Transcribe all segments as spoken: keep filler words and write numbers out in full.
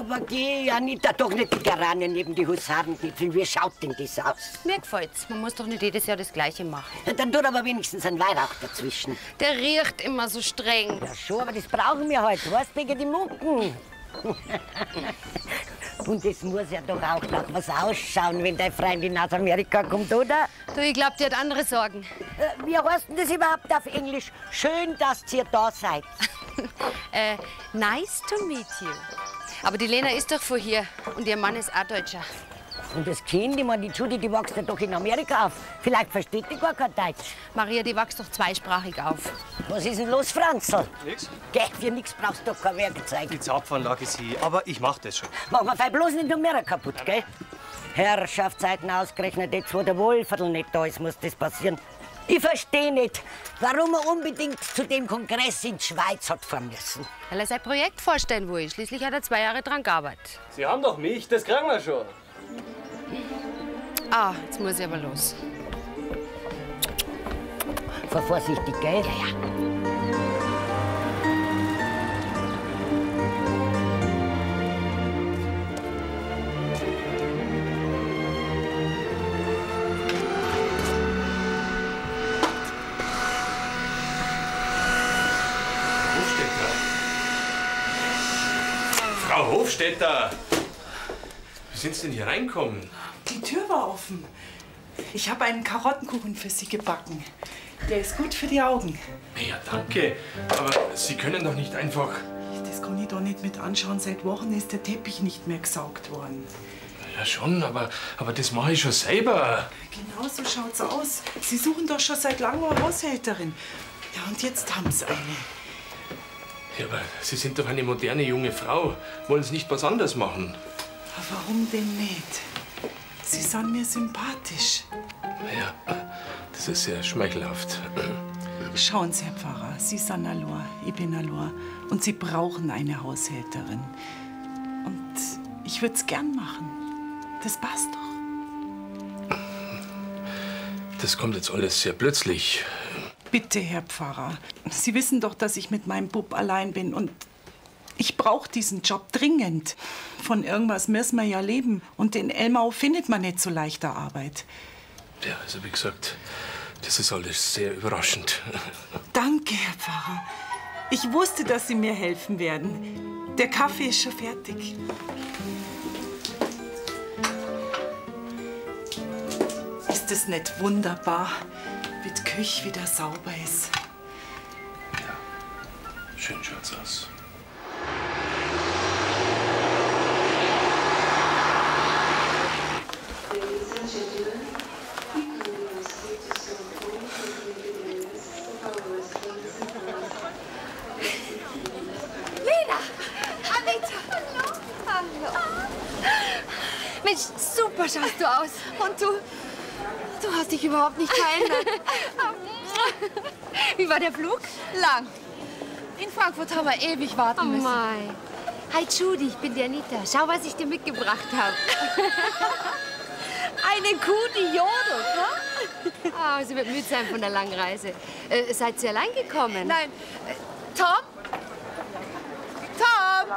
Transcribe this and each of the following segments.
Aber geh, Anita, doch nicht die Geranien neben die Husarenknipfeln. Wie schaut denn das aus? Mir gefällt's. Man muss doch nicht jedes Jahr das Gleiche machen. Ja, dann tut aber wenigstens ein Weihrauch dazwischen. Der riecht immer so streng. Ja schon, aber das brauchen wir halt. Weißt du, wegen die Mucken. Und es muss ja doch auch nach was ausschauen, wenn deine Freundin aus Amerika kommt, oder? Du, ich glaub, die hat andere Sorgen. Äh, wie heißt denn das überhaupt auf Englisch? Schön, dass ihr da seid. äh, nice to meet you. Aber die Lena ist doch von hier und ihr Mann ist auch Deutscher. Und das Kind, ich meine, die Judy, die wächst ja doch in Amerika auf. Vielleicht versteht die gar kein Deutsch. Maria, die wächst doch zweisprachig auf. Was ist denn los, Franzl? Nix. Geh, für nix brauchst du doch kein Werkzeug. Die Zapfanlage ist hier, aber ich mach das schon. Mach mal fein bloß nicht noch mehr kaputt, gell? Herrschaftszeiten ausgerechnet, jetzt wo der Wohlviertel nicht da ist, muss das passieren. Ich verstehe nicht, warum er unbedingt zu dem Kongress in die Schweiz hat fahren müssen. Weil er sein Projekt vorstellen will. Schließlich hat er zwei Jahre dran gearbeitet. Sie haben doch mich, das kriegen wir schon. Ah, jetzt muss ich aber los. Fahr vorsichtig, gell? Ja, ja. Frau Hofstetter! Wie sind Sie denn hier reinkommen? Die Tür war offen. Ich habe einen Karottenkuchen für Sie gebacken. Der ist gut für die Augen. Ja, danke. Aber Sie können doch nicht einfach... Das kann ich doch nicht mit anschauen. Seit Wochen ist der Teppich nicht mehr gesaugt worden. Ja schon, aber, aber das mache ich schon selber. Genau so schaut's aus. Sie suchen doch schon seit langem eine Haushälterin. Ja, und jetzt haben Sie eine. Ja, aber Sie sind doch eine moderne junge Frau. Wollen Sie nicht was anderes machen? Aber warum denn nicht? Sie sind mir sympathisch. Ja, das ist sehr schmeichelhaft. Schauen Sie, Herr Pfarrer, Sie sind allein, ich bin allein. Und Sie brauchen eine Haushälterin. Und ich würde es gern machen. Das passt doch. Das kommt jetzt alles sehr plötzlich. Bitte, Herr Pfarrer. Sie wissen doch, dass ich mit meinem Bub allein bin und ich brauche diesen Job dringend. Von irgendwas müssen wir ja leben. Und in Elmau findet man nicht so leichter Arbeit. Ja, also wie gesagt, das ist alles sehr überraschend. Danke, Herr Pfarrer. Ich wusste, dass Sie mir helfen werden. Der Kaffee ist schon fertig. Ist es nicht wunderbar, wie die Küche wieder sauber ist? Ja, schön schaut's aus. Mensch, super schaust du aus. Und du? Du hast dich überhaupt nicht verändert. Wie war der Flug? Lang. In Frankfurt haben wir ewig warten Oh müssen. mein. Hi Judy, ich bin die Anita. Schau, was ich dir mitgebracht habe. Eine Kuh, die jodelt, ne? Ah, sie wird müde sein von der langen Reise. Äh, seid ihr allein gekommen? Nein. Äh, Tom? Tom?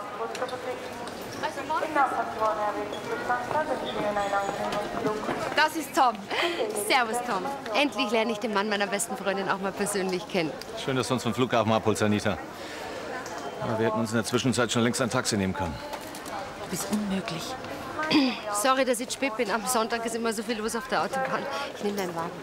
Das ist Tom. Servus, Tom. Endlich lerne ich den Mann meiner besten Freundin auch mal persönlich kennen. Schön, dass du uns vom Flughafen abholst, Anita. Aber wir hätten uns in der Zwischenzeit schon längst ein Taxi nehmen können. Du bist unmöglich. Sorry, dass ich spät bin. Am Sonntag ist immer so viel los auf der Autobahn. Ich nehme deinen Wagen.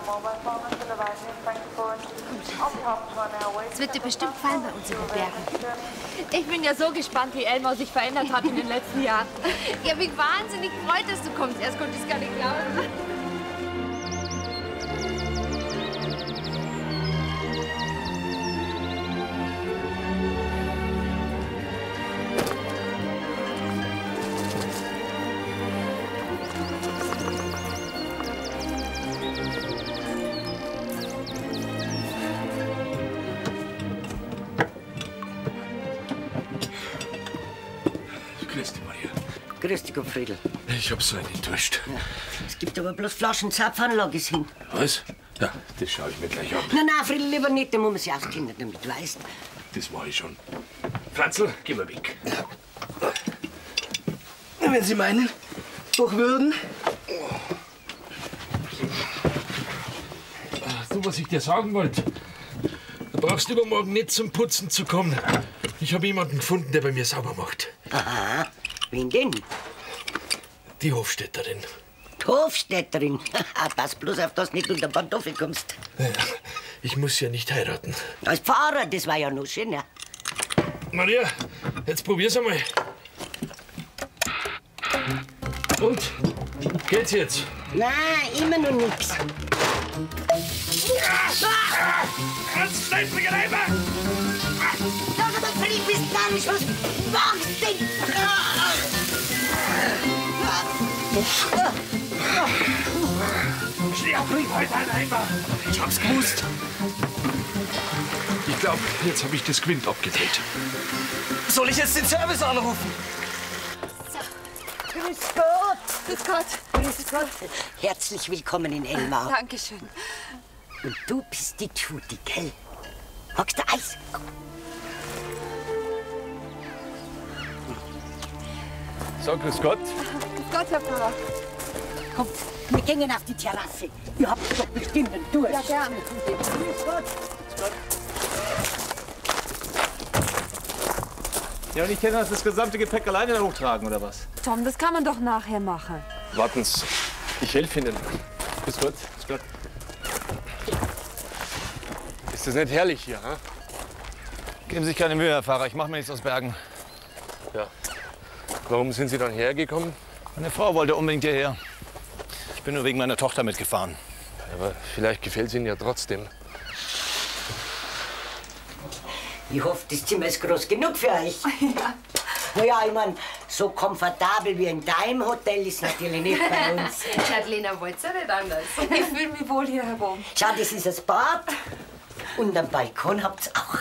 Es wird dir bestimmt gefallen bei uns in den Bergen. Ich bin ja so gespannt, wie Elmau sich verändert hat in den letzten Jahren. Ja, mich wahnsinnig freut, dass du kommst. Erst konnte ich es gar nicht glauben. Grüß dich, Maria. Grüß dich, Gottfriedl. Ich hab so einen Durst. Ja, es gibt aber bloß Flaschen Zapfanlage hin. Was? Ja, das schaue ich mir gleich an. Nein, nein, Friedl, lieber nicht, dann muss man sich auskennen damit, weißt. Das mache ich schon. Franzl, geh mal weg. Ja. Wenn Sie meinen, durch würden. Du, was ich dir sagen wollte. Du brauchst übermorgen nicht zum Putzen zu kommen. Ich habe jemanden gefunden, der bei mir sauber macht. Aha, wen denn? Die Hofstädterin. Die Hofstädterin? Pass bloß auf, dass du nicht unter Pantoffel kommst. Ja, ich muss ja nicht heiraten. Als Pfarrer, das war ja noch schöner. Maria, jetzt probier's einmal. Und? Geht's jetzt? Nein, immer noch nix. Ganz schlepplige Reiber! Sag mal, Philipp, bist du gar nicht was machst denn? Steh auf, bring heute einen Eimer! Ich hab's gewusst! Ich glaube, jetzt habe ich das Quint abgedreht. Soll ich jetzt den Service anrufen? Grüß Gott. Grüß Gott. Grüß Gott. Herzlich willkommen in Elmau. Dankeschön. Und du bist die Judy, gell? Hockst du Eis? Komm. So, grüß Gott. Grüß Gott, Herr Pfarrer. Komm, wir gehen auf die Terrasse. Ihr habt doch bestimmt einen Durst. Ja, gerne. Grüß Gott. Ja, und ich kann das gesamte Gepäck alleine hochtragen, oder was? Tom, das kann man doch nachher machen. Warten Sie, ich helfe Ihnen. Grüß Gott, grüß Gott. Ist das nicht herrlich hier, ha? Geben Sie sich keine Mühe, Herr Pfarrer. Ich mache mir nichts aus Bergen. Ja. Warum sind Sie dann hergekommen? Meine Frau wollte unbedingt hierher. Ich bin nur wegen meiner Tochter mitgefahren. Aber vielleicht gefällt es Ihnen ja trotzdem. Ich hoffe, das Zimmer ist groß genug für euch. Ja. Na ja, ich mein, so komfortabel wie in deinem Hotel ist natürlich nicht bei uns. Lena, wollt's ja nicht anders. Ich fühle mich wohl hier herum. Schau, das ist das Bad. Und einen Balkon habt's auch.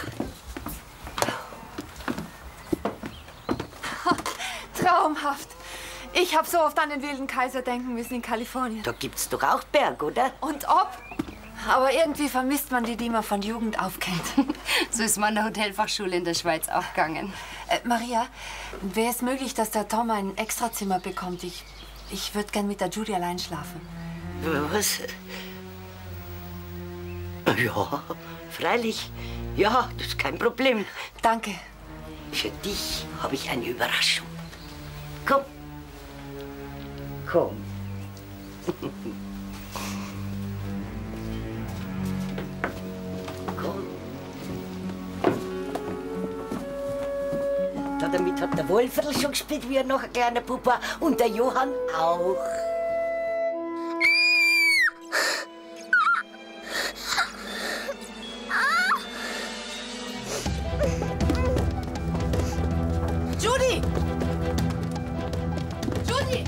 Traumhaft. Ich habe so oft an den wilden Kaiser denken müssen in Kalifornien. Da gibt's doch auch Berg, oder? Und ob? Aber irgendwie vermisst man die, die man von Jugend auf kennt. So ist man an der Hotelfachschule in der Schweiz auch gegangen. Äh, Maria, wäre es möglich, dass der Tom ein Extrazimmer bekommt? Ich, ich würde gern mit der Judy allein schlafen. Was? Ja, freilich. Ja, das ist kein Problem. Danke. Für dich habe ich eine Überraschung. Komm. Komm. Komm. Da damit hat der Wolferl schon gespielt, wie er noch ein kleiner Pupa. Und der Johann auch. Judy! Judy!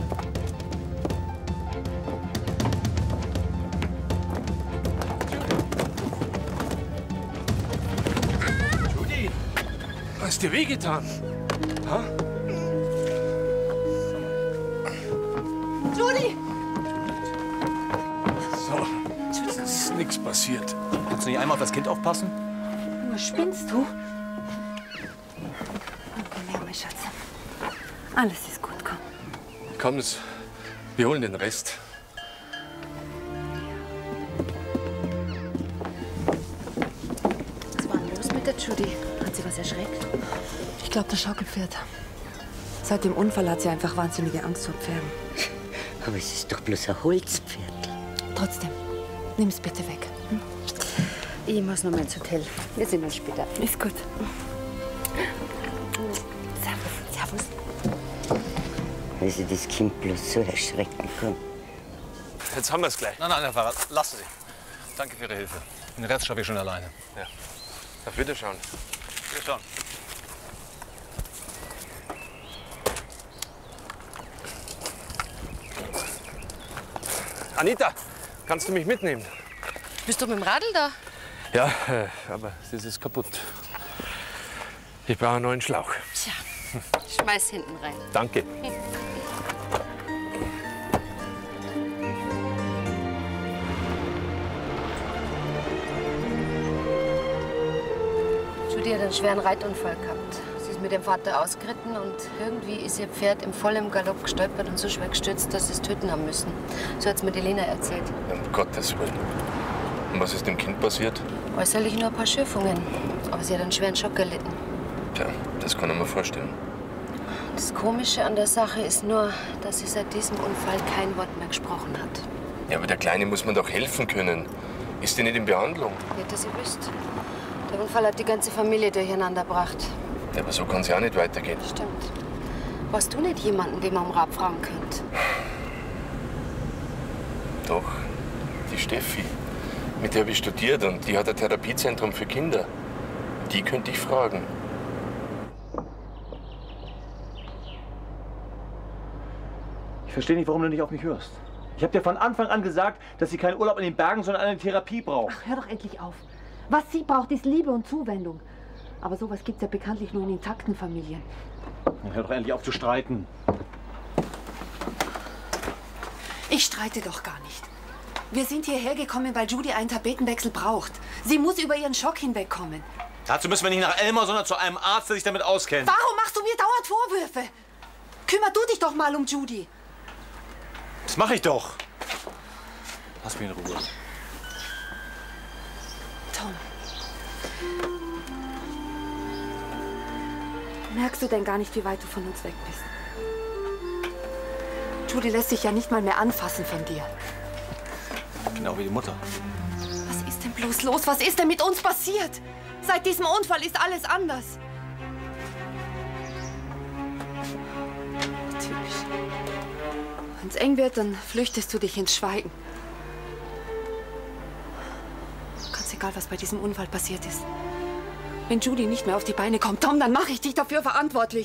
Judy, hast dir wehgetan? Ha? Judy! So, es ist nichts passiert. Kannst du nicht einmal auf das Kind aufpassen? Was spinnst du? Komm her, mein Schatz. Alles ist gut, komm. Komm, das- wir holen den Rest. Was war denn los mit der Judy? Hat sie was erschreckt? Ich glaube, das Schaukelpferd. Seit dem Unfall hat sie einfach wahnsinnige Angst vor Pferden. Aber es ist doch bloß ein Holzpferd. Trotzdem, nimm's bitte weg. Hm? Ich muss noch mal ins Hotel. Wir sehen uns später. Ist gut. Servus. Servus. Weil sie das Kind bloß so erschrecken kann. Jetzt haben wir es gleich. Nein, nein, Herr Pfarrer, lassen Sie. Danke für Ihre Hilfe. Den Rest schaffe ich schon alleine. Ja. Auf Wiederschauen. Wir schauen. Anita, kannst du mich mitnehmen? Bist du mit dem Radl da? Ja, äh, aber das ist kaputt. Ich brauche einen neuen Schlauch. Tja, schmeiß hinten rein. Danke. Judy hat einen schweren Reitunfall gehabt. Sie ist mit dem Vater ausgeritten und irgendwie ist ihr Pferd im vollen Galopp gestolpert und so schwer gestürzt, dass sie es töten haben müssen. So hat's mir die Lena erzählt. Um Gottes Willen. Und was ist dem Kind passiert? Äußerlich nur ein paar Schürfungen, aber sie hat einen schweren Schock erlitten. Tja, das kann ich mir vorstellen. Das Komische an der Sache ist nur, dass sie seit diesem Unfall kein Wort mehr gesprochen hat. Ja, aber der Kleine muss man doch helfen können. Ist die nicht in Behandlung? Nicht, dass ihr wisst. Der Unfall hat die ganze Familie durcheinander gebracht. Ja, aber so kann es ja auch nicht weitergehen. Stimmt. Warst du nicht jemanden, den man um Rat fragen könnte? Doch, die Steffi. Mit der habe ich studiert und die hat ein Therapiezentrum für Kinder. Die könnte ich fragen. Ich verstehe nicht, warum du nicht auf mich hörst. Ich habe dir von Anfang an gesagt, dass sie keinen Urlaub in den Bergen, sondern eine Therapie braucht. Ach, hör doch endlich auf. Was sie braucht, ist Liebe und Zuwendung. Aber sowas gibt's ja bekanntlich nur in intakten Familien. Dann hör doch endlich auf zu streiten. Ich streite doch gar nicht. Wir sind hierher gekommen, weil Judy einen Tapetenwechsel braucht. Sie muss über ihren Schock hinwegkommen. Dazu müssen wir nicht nach Elmar, sondern zu einem Arzt, der sich damit auskennt. Warum machst du mir dauernd Vorwürfe? Kümmer du dich doch mal um Judy. Das mache ich doch. Lass mich in Ruhe. Tom. Merkst du denn gar nicht, wie weit du von uns weg bist? Judy lässt sich ja nicht mal mehr anfassen von dir. Genau wie die Mutter. Was ist denn bloß los? Was ist denn mit uns passiert? Seit diesem Unfall ist alles anders. Typisch. Wenn es eng wird, dann flüchtest du dich ins Schweigen. Ganz egal, was bei diesem Unfall passiert ist. Wenn Judy nicht mehr auf die Beine kommt, Tom, dann mache ich dich dafür verantwortlich.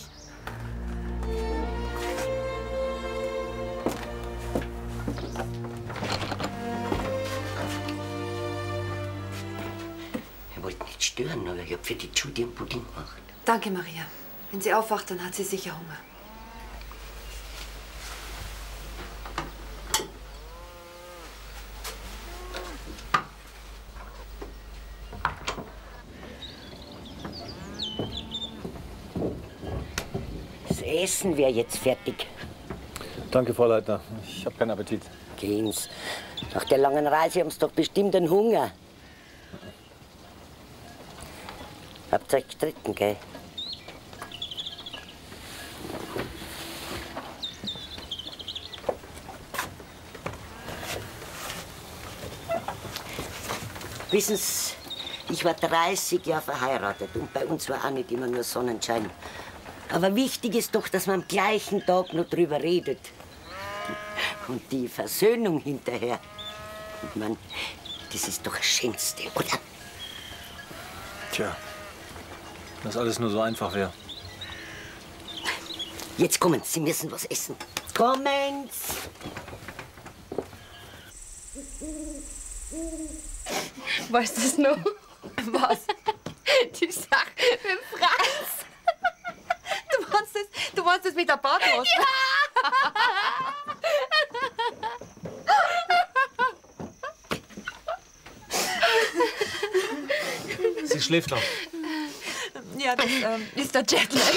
Ich wollte nicht stören, aber ich habe für die Judy einen Pudding gemacht. Danke, Maria. Wenn sie aufwacht, dann hat sie sicher Hunger. Das Essen wäre jetzt fertig. Danke, Frau Leitner. Ich habe keinen Appetit. Gehen's. Nach der langen Reise haben Sie doch bestimmt einen Hunger. Habt ihr euch gestritten, gell? Wissen Sie, ich war dreißig Jahre verheiratet und bei uns war auch nicht immer nur Sonnenschein. Aber wichtig ist doch, dass man am gleichen Tag noch drüber redet. Und die Versöhnung hinterher. Ich mein, das ist doch das Schönste, oder? Tja, wenn das alles nur so einfach wäre. Jetzt kommen Sie, Sie müssen was essen. Kommen Sie! Weißt du es noch? Was? Die Sache mit Franz. Du meinst das, du meinst das mit der Badhose? Ja! Sie schläft noch. Ja, das ähm, ist der Jetlag.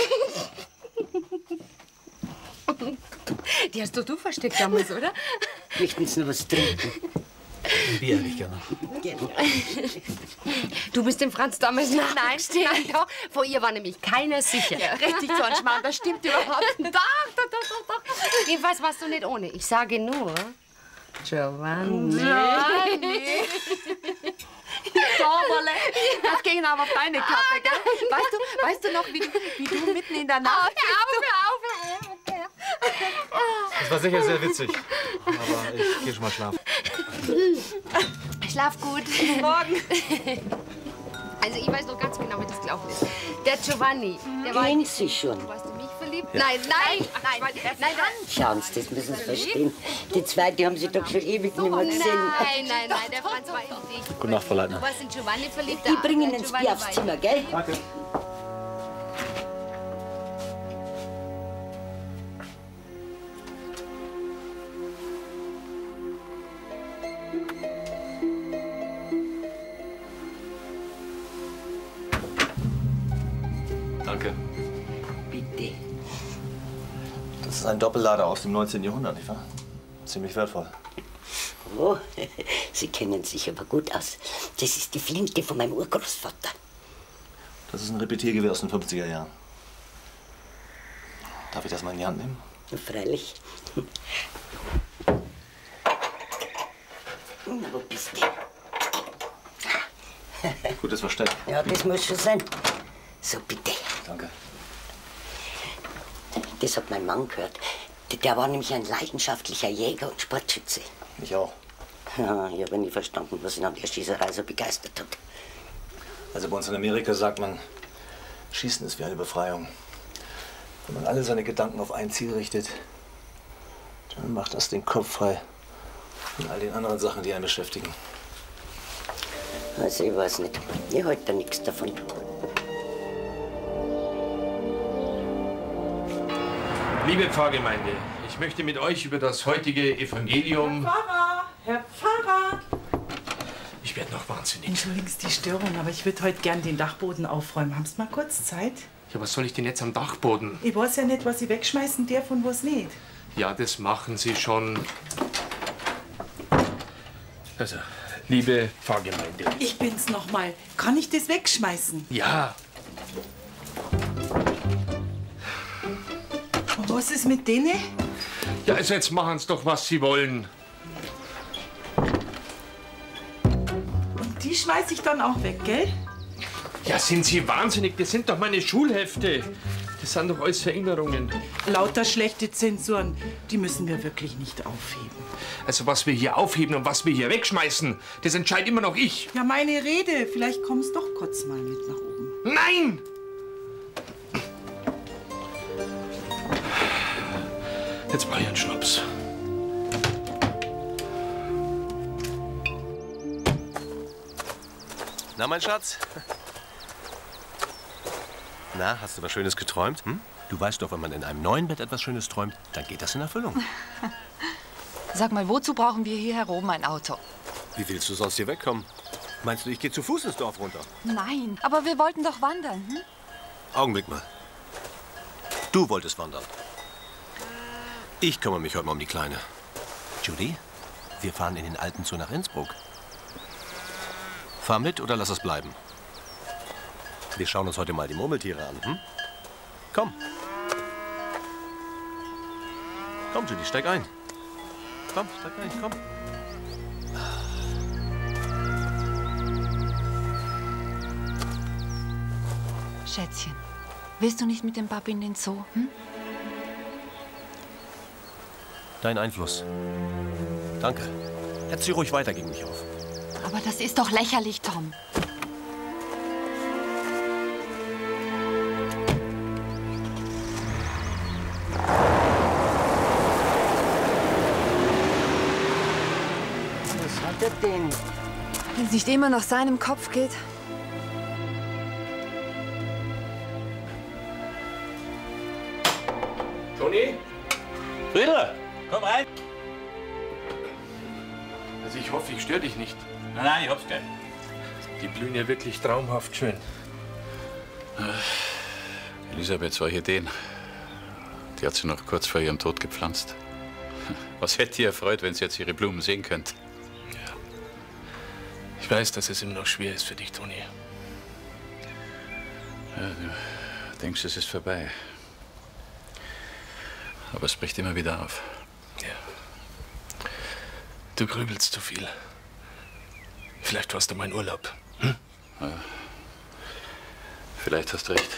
Die hast doch du versteckt damals, oder? Möchten Sie noch was trinken? Ein Bier hätte ich gerne. Du bist dem Franz damals Nein, nachgestiegen. nein, doch. Vor ihr war nämlich keiner sicher. Ja, richtig so ein Schmarrn, das stimmt überhaupt nicht. Doch, doch, doch, doch, doch. Jedenfalls warst du nicht ohne. Ich sage nur, Giovanni. Giovanni. Sauberle. Das ging aber auf deine Kappe, gell? Weißt du, weißt du noch, wie du, wie du mitten in der Nacht... Hör auf, hör auf, hör auf. Das war sicher sehr witzig. Aber ich gehe schon mal schlafen. Schlaf gut. Bis morgen. Also ich weiß noch ganz genau, wie das gelaufen ist. Der Giovanni, der war... Gehen Sie schon. Warst du mich verliebt? Nein, nein, nein, nein, nein, nein. Schauen Sie, das müssen Sie verstehen. Die zweite haben Sie doch schon ewig nicht mehr gesehen. Nein, nein, nein, der Franz war in dich. Gute Nacht, Frau Leitner. Du warst in Giovanni verliebt. Die bringen der ins Giovanni Bier aufs war in Zimmer, gell? Danke. Danke. Das ist ein Doppellader aus dem neunzehnten Jahrhundert, nicht wahr? Ziemlich wertvoll. Oh, Sie kennen sich aber gut aus. Das ist die Flinte von meinem Urgroßvater. Das ist ein Repetiergewehr aus den fünfziger Jahren. Darf ich das mal in die Hand nehmen? Ja, freilich. Na, wo bist du? Gutes Versteck. Ja, das muss schon sein. So, bitte. Danke. Das hat mein Mann gehört. Der war nämlich ein leidenschaftlicher Jäger und Sportschütze. Ich auch. Ja, ich habe nie verstanden, was ihn an der Schießerei so begeistert hat. Also bei uns in Amerika sagt man, Schießen ist wie eine Befreiung. Wenn man alle seine Gedanken auf ein Ziel richtet, dann macht das den Kopf frei von all den anderen Sachen, die einen beschäftigen. Also ich weiß nicht. Ich halte da nichts davon. Liebe Pfarrgemeinde, ich möchte mit euch über das heutige Evangelium... Herr Pfarrer! Herr Pfarrer! Ich werde noch wahnsinnig. Entschuldigen Sie die Störung, aber ich würde heute gern den Dachboden aufräumen. Haben Sie mal kurz Zeit? Ja, was soll ich denn jetzt am Dachboden? Ich weiß ja nicht, was Sie wegschmeißen darf und was nicht. Ja, das machen Sie schon. Also, liebe Pfarrgemeinde. Ich bin's noch mal. Kann ich das wegschmeißen? Ja. Und was ist mit denen? Ja, also jetzt machen Sie doch, was Sie wollen. Und die schmeiß ich dann auch weg, gell? Ja, sind Sie wahnsinnig? Das sind doch meine Schulhefte. Das sind doch alles Erinnerungen. Lauter schlechte Zensuren, die müssen wir wirklich nicht aufheben. Also was wir hier aufheben und was wir hier wegschmeißen, das entscheidet immer noch ich. Ja, meine Rede. Vielleicht kommst doch kurz mal mit nach oben. Nein! Jetzt brauche ich einen Schnaps. Na, mein Schatz? Na, hast du was Schönes geträumt? Hm? Du weißt doch, wenn man in einem neuen Bett etwas Schönes träumt, dann geht das in Erfüllung. Sag mal, wozu brauchen wir hier heroben ein Auto? Wie willst du sonst hier wegkommen? Meinst du, ich gehe zu Fuß ins Dorf runter? Nein, aber wir wollten doch wandern, hm? Augenblick mal. Du wolltest wandern. Ich kümmere mich heute mal um die Kleine. Judy, wir fahren in den alten Zoo nach Innsbruck. Fahr mit oder lass es bleiben. Wir schauen uns heute mal die Murmeltiere an. Hm? Komm. Komm, Judy, steig ein. Komm, steig ein, komm. Schätzchen, willst du nicht mit dem Papi in den Zoo, hm? Dein Einfluss. Danke. Hetz sie ruhig weiter gegen mich auf. Aber das ist doch lächerlich, Tom. Was hat er denn? Wenn es nicht immer nach seinem Kopf geht. Toni? Friedel, komm rein. Also ich hoffe, ich störe dich nicht. Nein, nein, ich hab's gleich. Die blühen ja wirklich traumhaft schön. Elisabeth, solche Ideen, die hat sie noch kurz vor ihrem Tod gepflanzt. Was hätte ihr erfreut, wenn sie jetzt ihre Blumen sehen könnt? Ja. Ich weiß, dass es immer noch schwer ist für dich, Toni. Ja, du denkst, es ist vorbei. Aber es bricht immer wieder auf. Ja. Du grübelst zu viel. Vielleicht warst du mein Urlaub. Hm? Ja. Vielleicht hast du recht.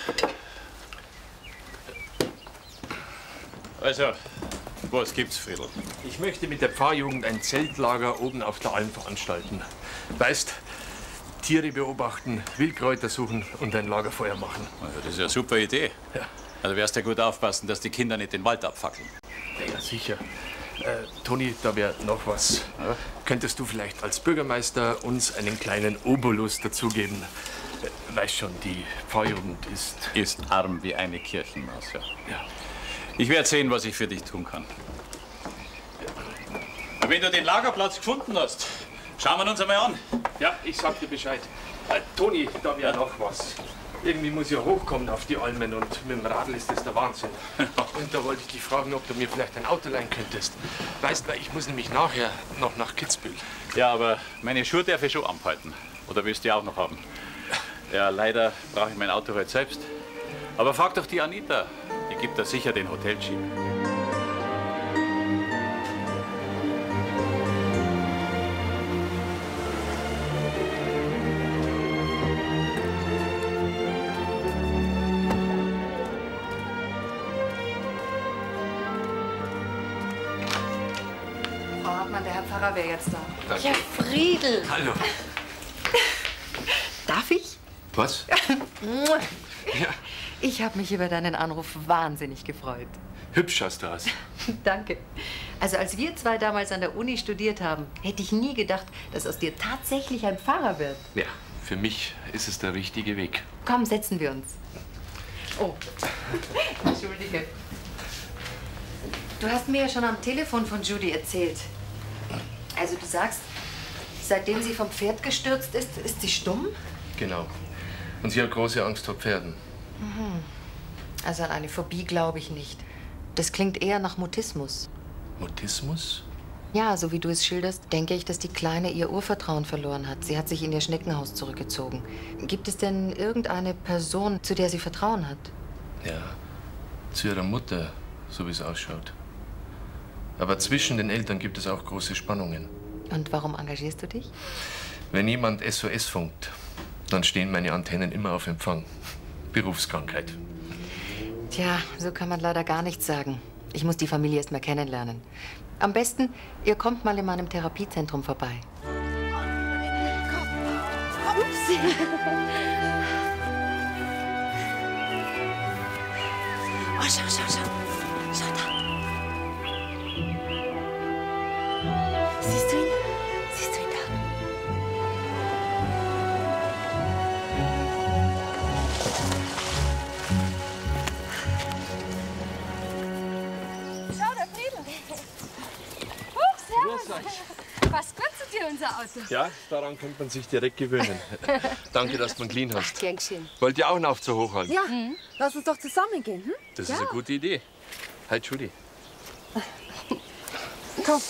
Also, was gibt's, Friedl? Ich möchte mit der Pfarrjugend ein Zeltlager oben auf der Alm veranstalten. Weißt, Tiere beobachten, Wildkräuter suchen und ein Lagerfeuer machen. Also, das ist eine super Idee. Ja. Also wirst du gut aufpassen, dass die Kinder nicht den Wald abfackeln. Ja, sicher. Äh, Toni, da wäre noch was. Ja? Könntest du vielleicht als Bürgermeister uns einen kleinen Obolus dazugeben? Äh, weißt schon, die Pfarrjugend ist... Ist arm wie eine Kirchenmaus, ja. Ja. Ich werde sehen, was ich für dich tun kann. Ja. Wenn du den Lagerplatz gefunden hast, schauen wir uns einmal an. Ja, ich sag dir Bescheid. Äh, Toni, da wäre noch was. Irgendwie muss ich ja hochkommen auf die Almen und mit dem Radl ist das der Wahnsinn. Und da wollte ich dich fragen, ob du mir vielleicht ein Auto leihen könntest. Weißt du, ich muss nämlich nachher noch nach Kitzbühel. Ja, aber meine Schuhe darf ich schon anhalten. Oder willst du die auch noch haben? Ja, leider brauche ich mein Auto heute selbst. Aber frag doch die Anita. Die gibt da sicher den Hoteljeep. Frau Hartmann, der Herr Pfarrer wäre jetzt da. Danke. Ja, Friedel. Hallo. Darf ich? Was? Ja. Ich habe mich über deinen Anruf wahnsinnig gefreut. Hübsch hast du aus. Danke. Also als wir zwei damals an der Uni studiert haben, hätte ich nie gedacht, dass aus dir tatsächlich ein Pfarrer wird. Ja, für mich ist es der richtige Weg. Komm, setzen wir uns. Oh, entschuldige. Du hast mir ja schon am Telefon von Judy erzählt. Also du sagst, seitdem sie vom Pferd gestürzt ist, ist sie stumm? Genau. Und sie hat große Angst vor Pferden. Mhm. Also an eine Phobie glaube ich nicht. Das klingt eher nach Mutismus. Mutismus? Ja, so wie du es schilderst, denke ich, dass die Kleine ihr Urvertrauen verloren hat. Sie hat sich in ihr Schneckenhaus zurückgezogen. Gibt es denn irgendeine Person, zu der sie Vertrauen hat? Ja, zu ihrer Mutter, so wie es ausschaut. Aber zwischen den Eltern gibt es auch große Spannungen. Und warum engagierst du dich? Wenn jemand S O S funkt, dann stehen meine Antennen immer auf Empfang. Berufskrankheit. Tja, so kann man leider gar nichts sagen. Ich muss die Familie erst mal kennenlernen. Am besten, ihr kommt mal in meinem Therapiezentrum vorbei. Upsi. Oh, schau, schau, schau. Schau da. Siehst du ihn? Siehst du ihn da? Schau, der Friedel. Huch, servus. Passt gut zu dir, unser Auto. Ja, daran könnte man sich direkt gewöhnen. Danke, dass du einen clean hast. Gern geschehen. Wollt ihr auch einen Aufzug hochhalten? Ja, lass uns doch zusammen gehen. Hm? Das ja. ist eine gute Idee. Hi, Judy. Komm.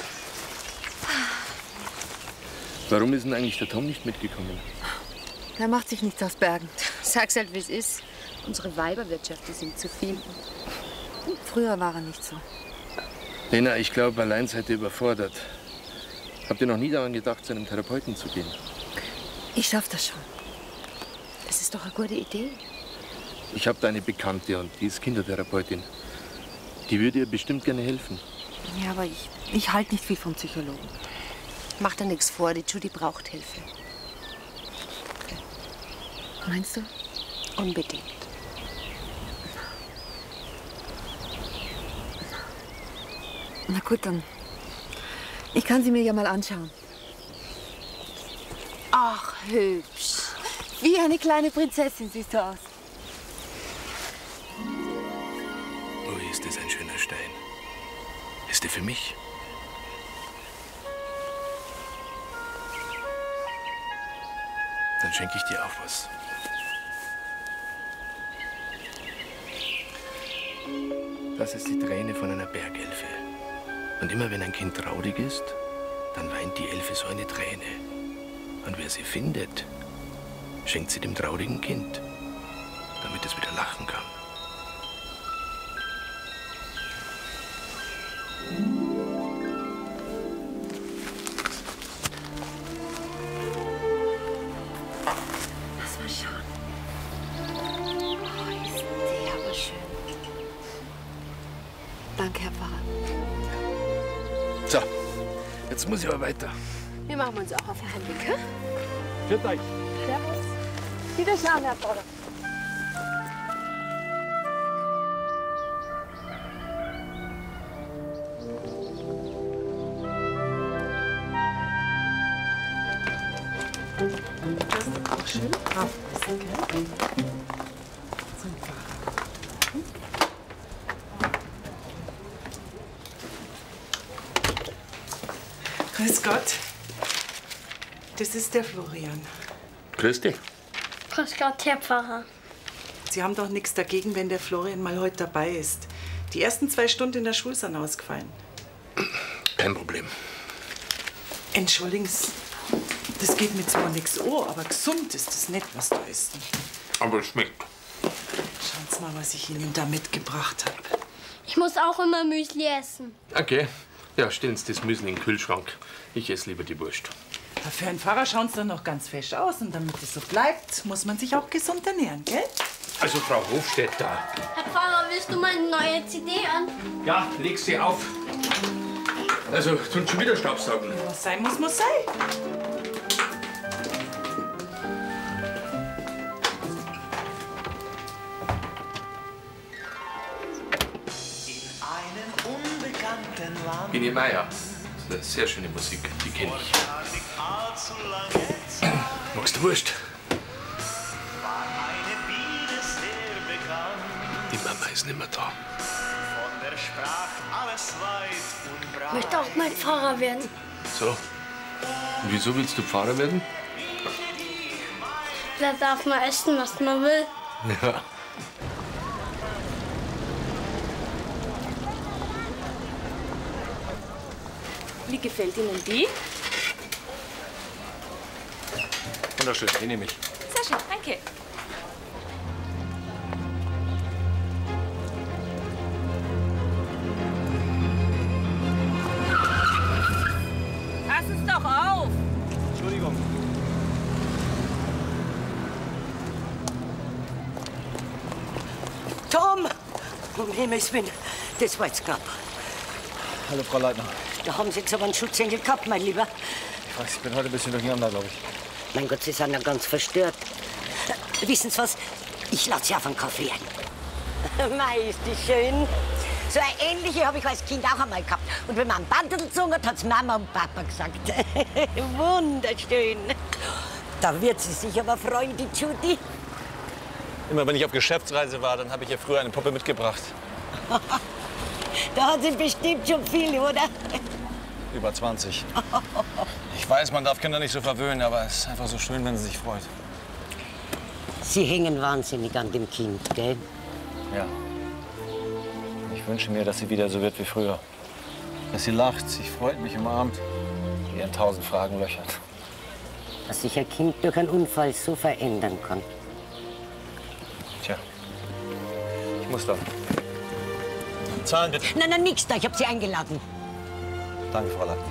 Warum ist denn eigentlich der Tom nicht mitgekommen? Der macht sich nichts aus Bergen. Sag's halt, wie es ist. Unsere Weiberwirtschaft, die sind zu viel. Früher war er nicht so. Lena, ich glaube, allein seid ihr überfordert. Habt ihr noch nie daran gedacht, zu einem Therapeuten zu gehen? Ich schaff das schon. Das ist doch eine gute Idee. Ich habe da eine Bekannte und die ist Kindertherapeutin. Die würde ihr bestimmt gerne helfen. Ja, aber ich, ich halte nicht viel vom Psychologen. Mach dir nichts vor, die Judy braucht Hilfe. Meinst du? Unbedingt. Na gut, dann. Ich kann sie mir ja mal anschauen. Ach, hübsch. Wie eine kleine Prinzessin siehst du aus. Oh, ist das ein schöner Stein. Ist der für mich? Dann schenke ich dir auch was. Das ist die Träne von einer Bergelfe. Und immer wenn ein Kind traurig ist, dann weint die Elfe so eine Träne. Und wer sie findet, schenkt sie dem traurigen Kind, damit es wieder lachen kann. Lass mal schauen. Oh, ist der aber schön. Danke, Herr Pfarrer. So, jetzt muss ich aber weiter. Wir machen uns auch auf den Heimweg, hä? Für euch. Servus. Wiederschauen, Herr Pfarrer. Das ist auch schön aufpassen, gell? Super. Grüß Gott. Das ist der Florian. Grüß dich. Grüß Gott, Herr Pfarrer. Sie haben doch nichts dagegen, wenn der Florian mal heute dabei ist. Die ersten zwei Stunden in der Schule sind ausgefallen. Kein Problem. Entschuldigen Sie, das geht mir zwar nichts an, aber gesund ist das nicht, was da ist. Aber es schmeckt. Schauen Sie mal, was ich Ihnen da mitgebracht habe. Ich muss auch immer Müsli essen. Okay. Ja, stellen Sie das Müsli in den Kühlschrank. Ich esse lieber die Wurst. Für einen Pfarrer schauen Sie dann noch ganz fesch aus. Und damit es so bleibt, muss man sich auch gesund ernähren, gell? Also, Frau Hofstetter. Herr Pfarrer, willst du meine neue C D an? Ja, leg sie auf. Also, tun schon wieder Staubsaugen. Was sein muss, muss sein. Biene Meier. Das ist eine sehr schöne Musik, die kenne ich. Magst du Wurst? Die Mama ist nicht mehr da. Ich möchte auch mal Pfarrer werden. So. Und wieso willst du Pfarrer werden? Da darf man essen, was man will. Ja. Wie gefällt Ihnen die? Wunderschön, die nehme ich. Sehr schön, danke. Pass es doch auf! Entschuldigung. Tom! Um Himmels Willen, das war jetzt knapp. Hallo, Frau Leitner. Da haben Sie jetzt aber einen Schutzengel gehabt, mein Lieber. Ich weiß, ich bin heute ein bisschen durcheinander, glaube ich. Mein Gott, Sie sind ja ganz verstört. Äh, wissen Sie was? Ich lade Sie auf einen Kaffee ein. Mei, ist die schön. So eine ähnliche habe ich als Kind auch einmal gehabt. Und wenn man einen Bandel gezogen hat, hat's Mama und Papa gesagt. Wunderschön. Da wird sie sich aber freuen, die Judy. Immer wenn ich auf Geschäftsreise war, dann habe ich ihr früher eine Puppe mitgebracht. Da hat sie bestimmt schon viele, oder? Über zwanzig. Ich weiß, man darf Kinder nicht so verwöhnen, aber es ist einfach so schön, wenn sie sich freut. Sie hängen wahnsinnig an dem Kind, gell? Ja. Ich wünsche mir, dass sie wieder so wird wie früher. Dass sie lacht, sich freut, mich umarmt, ihren tausend Fragen löchert. Dass sich ein Kind durch einen Unfall so verändern kann. Tja, ich muss dann. Zahlen bitte. Nein, nein, nix da. Ich habe Sie eingeladen. Danke, Frau Leitner.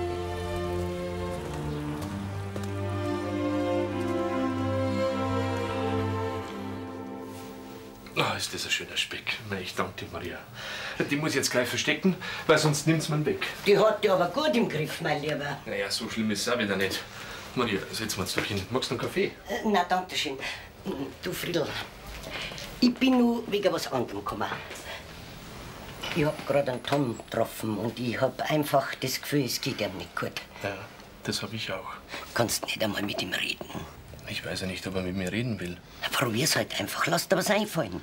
Ah, ist das ein schöner Speck. Na, ich danke dir, Maria. Die muss ich jetzt gleich verstecken, weil sonst nimmt's man weg. Die hat die aber gut im Griff, mein Lieber. Naja, so schlimm ist es auch wieder nicht. Maria, setzen wir uns doch hin. Magst du einen Kaffee? Äh, na, danke schön. Du, Friedl, ich bin nur wegen was anderem gekommen. Ich hab gerade einen Tom getroffen und ich hab einfach das Gefühl, es geht ihm nicht gut. Ja, das hab ich auch. Kannst nicht einmal mit ihm reden. Ich weiß ja nicht, ob er mit mir reden will. Na, probier's halt einfach. Lass dir was einfallen.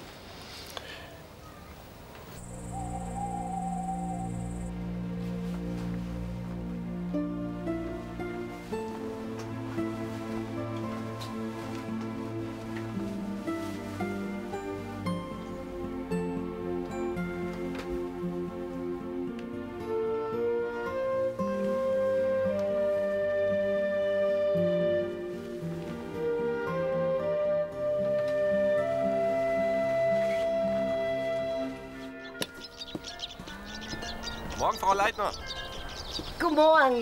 Morgen, Frau Leitner. Guten Morgen.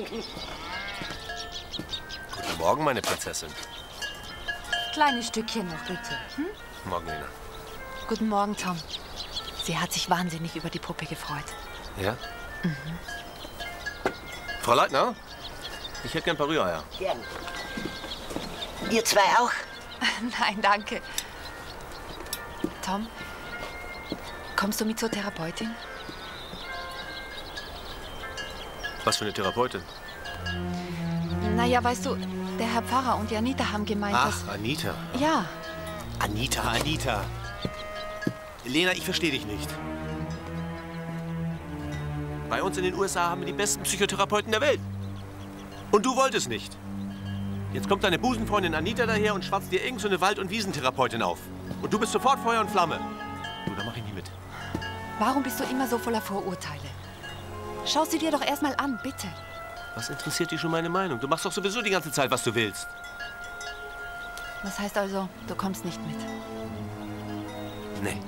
Guten Morgen, meine Prinzessin. Kleines Stückchen noch, bitte. Hm? Morgen, Lena. Guten Morgen, Tom. Sie hat sich wahnsinnig über die Puppe gefreut. Ja? Mhm. Frau Leitner, ich hätte gern ein paar Rühreier. Gern. Ihr zwei auch? Nein, danke. Tom, kommst du mit zur Therapeutin? Was für eine Therapeutin? Naja, weißt du, der Herr Pfarrer und die Anita haben gemeint, Ach, dass... Anita. Ja. Anita, Anita. Lena, ich verstehe dich nicht. Bei uns in den U S A haben wir die besten Psychotherapeuten der Welt. Und du wolltest nicht. Jetzt kommt deine Busenfreundin Anita daher und schwatzt dir irgend so eine Wald- und Wiesentherapeutin auf. Und du bist sofort Feuer und Flamme. Du, da mach ich nie mit. Warum bist du immer so voller Vorurteile? Schau sie dir doch erstmal an, bitte. Was interessiert dich schon meine Meinung? Du machst doch sowieso die ganze Zeit, was du willst. Das heißt also, du kommst nicht mit. Nee.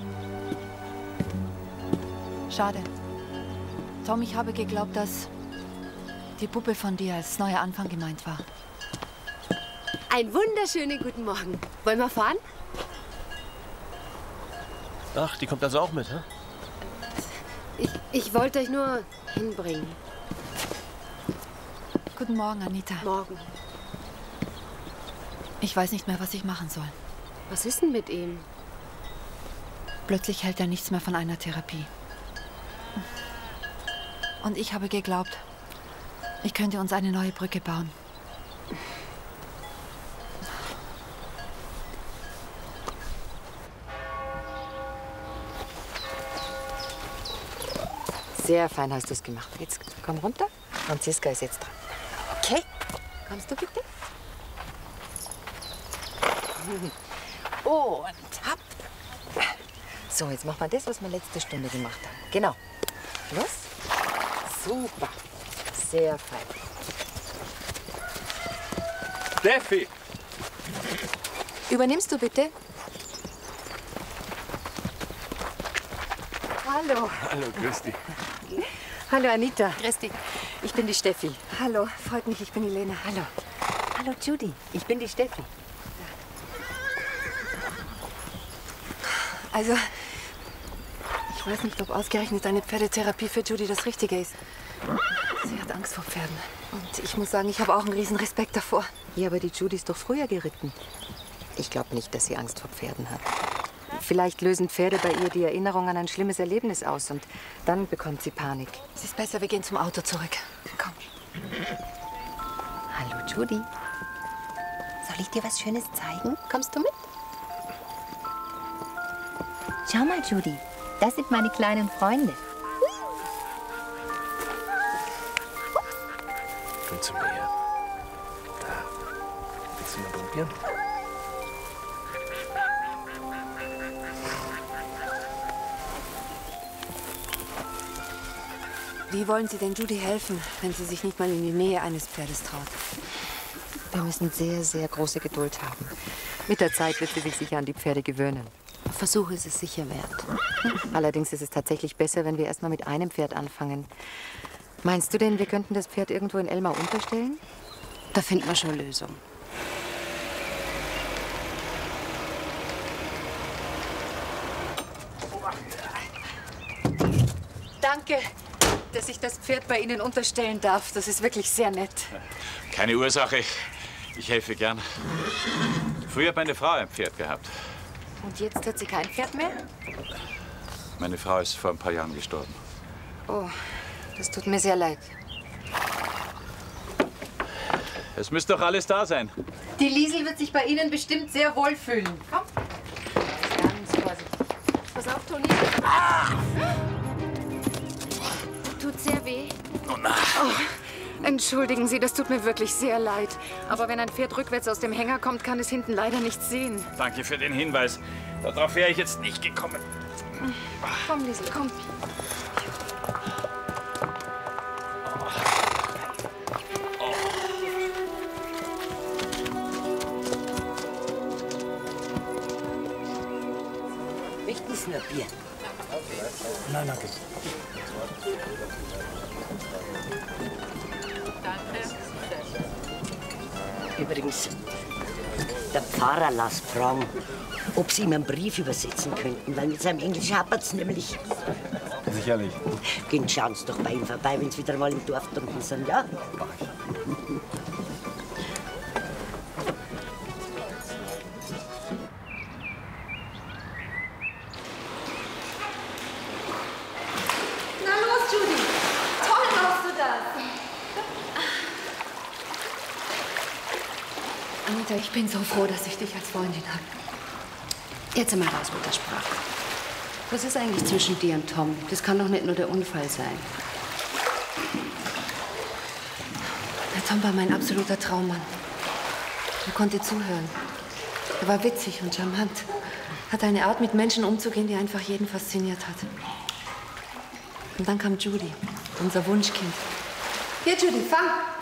Schade. Tom, ich habe geglaubt, dass die Puppe von dir als neuer Anfang gemeint war. Einen wunderschönen guten Morgen. Wollen wir fahren? Ach, die kommt also auch mit, hä? Ich, ich wollte euch nur hinbringen. Guten Morgen, Anita. Morgen. Ich weiß nicht mehr, was ich machen soll. Was ist denn mit ihm? Plötzlich hält er nichts mehr von einer Therapie. Und ich habe geglaubt, ich könnte uns eine neue Brücke bauen. Sehr fein hast du es gemacht. Jetzt komm runter. Franziska ist jetzt dran. Okay. Kommst du bitte? Und hopp. So, jetzt machen wir das, was wir letzte Stunde gemacht haben. Genau. Los. Super. Sehr fein. Steffi! Übernimmst du bitte? Hallo. Hallo, grüß dich. Hallo, Anita. Grüß dich. Ich bin die Steffi. Hallo, freut mich, ich bin die Lena. Hallo. Hallo, Judy. Ich bin die Steffi. Also, ich weiß nicht, ob ausgerechnet eine Pferdetherapie für Judy das Richtige ist. Sie hat Angst vor Pferden. Und ich muss sagen, ich habe auch einen riesen Respekt davor. Ja, aber die Judy ist doch früher geritten. Ich glaube nicht, dass sie Angst vor Pferden hat. Vielleicht lösen Pferde bei ihr die Erinnerung an ein schlimmes Erlebnis aus und dann bekommt sie Panik. Es ist besser, wir gehen zum Auto zurück. Komm. Hallo, Judy. Soll ich dir was Schönes zeigen? Kommst du mit? Schau mal, Judy. Das sind meine kleinen Freunde. Komm zu mir. Da. Willst du mal probieren? Wie wollen Sie denn Judy helfen, wenn sie sich nicht mal in die Nähe eines Pferdes traut? Wir müssen sehr, sehr große Geduld haben. Mit der Zeit wird sie sich sicher an die Pferde gewöhnen. Versuche ist es sicher wert. Allerdings ist es tatsächlich besser, wenn wir erst mal mit einem Pferd anfangen. Meinst du denn, wir könnten das Pferd irgendwo in Elmau unterstellen? Da finden wir schon Lösung. Danke, dass ich das Pferd bei Ihnen unterstellen darf. Das ist wirklich sehr nett. Keine Ursache. Ich helfe gern. Früher hat meine Frau ein Pferd gehabt. Und jetzt hat sie kein Pferd mehr? Meine Frau ist vor ein paar Jahren gestorben. Oh, das tut mir sehr leid. Es müsste doch alles da sein. Die Liesel wird sich bei Ihnen bestimmt sehr wohl fühlen. Komm. Ganz vorsichtig. Pass auf, Toni. Ah! Tut sehr weh. Oh nein. Oh, entschuldigen Sie, das tut mir wirklich sehr leid. Aber wenn ein Pferd rückwärts aus dem Hänger kommt, kann es hinten leider nichts sehen. Danke für den Hinweis. Darauf wäre ich jetzt nicht gekommen. Komm, Liesel, komm. Möchten Sie ein Bier? Nein, danke. Übrigens, der Pfarrer lässt fragen, ob Sie ihm einen Brief übersetzen könnten, weil mit seinem Englisch hapert es nämlich. Sicherlich. Gehen schauen Sie doch bei ihm vorbei, wenn Sie wieder mal im Dorf drunten sind, ja? Na los, Judy. Toll machst du das. Anita, ich bin so froh, dass ich dich als Freundin habe. Jetzt mal raus mit der Sprache. Was ist eigentlich zwischen dir und Tom? Das kann doch nicht nur der Unfall sein. Der Tom war mein absoluter Traummann. Er konnte zuhören. Er war witzig und charmant. Hat eine Art, mit Menschen umzugehen, die einfach jeden fasziniert hat. Und dann kam Judy, unser Wunschkind. Hier, Judy, fang!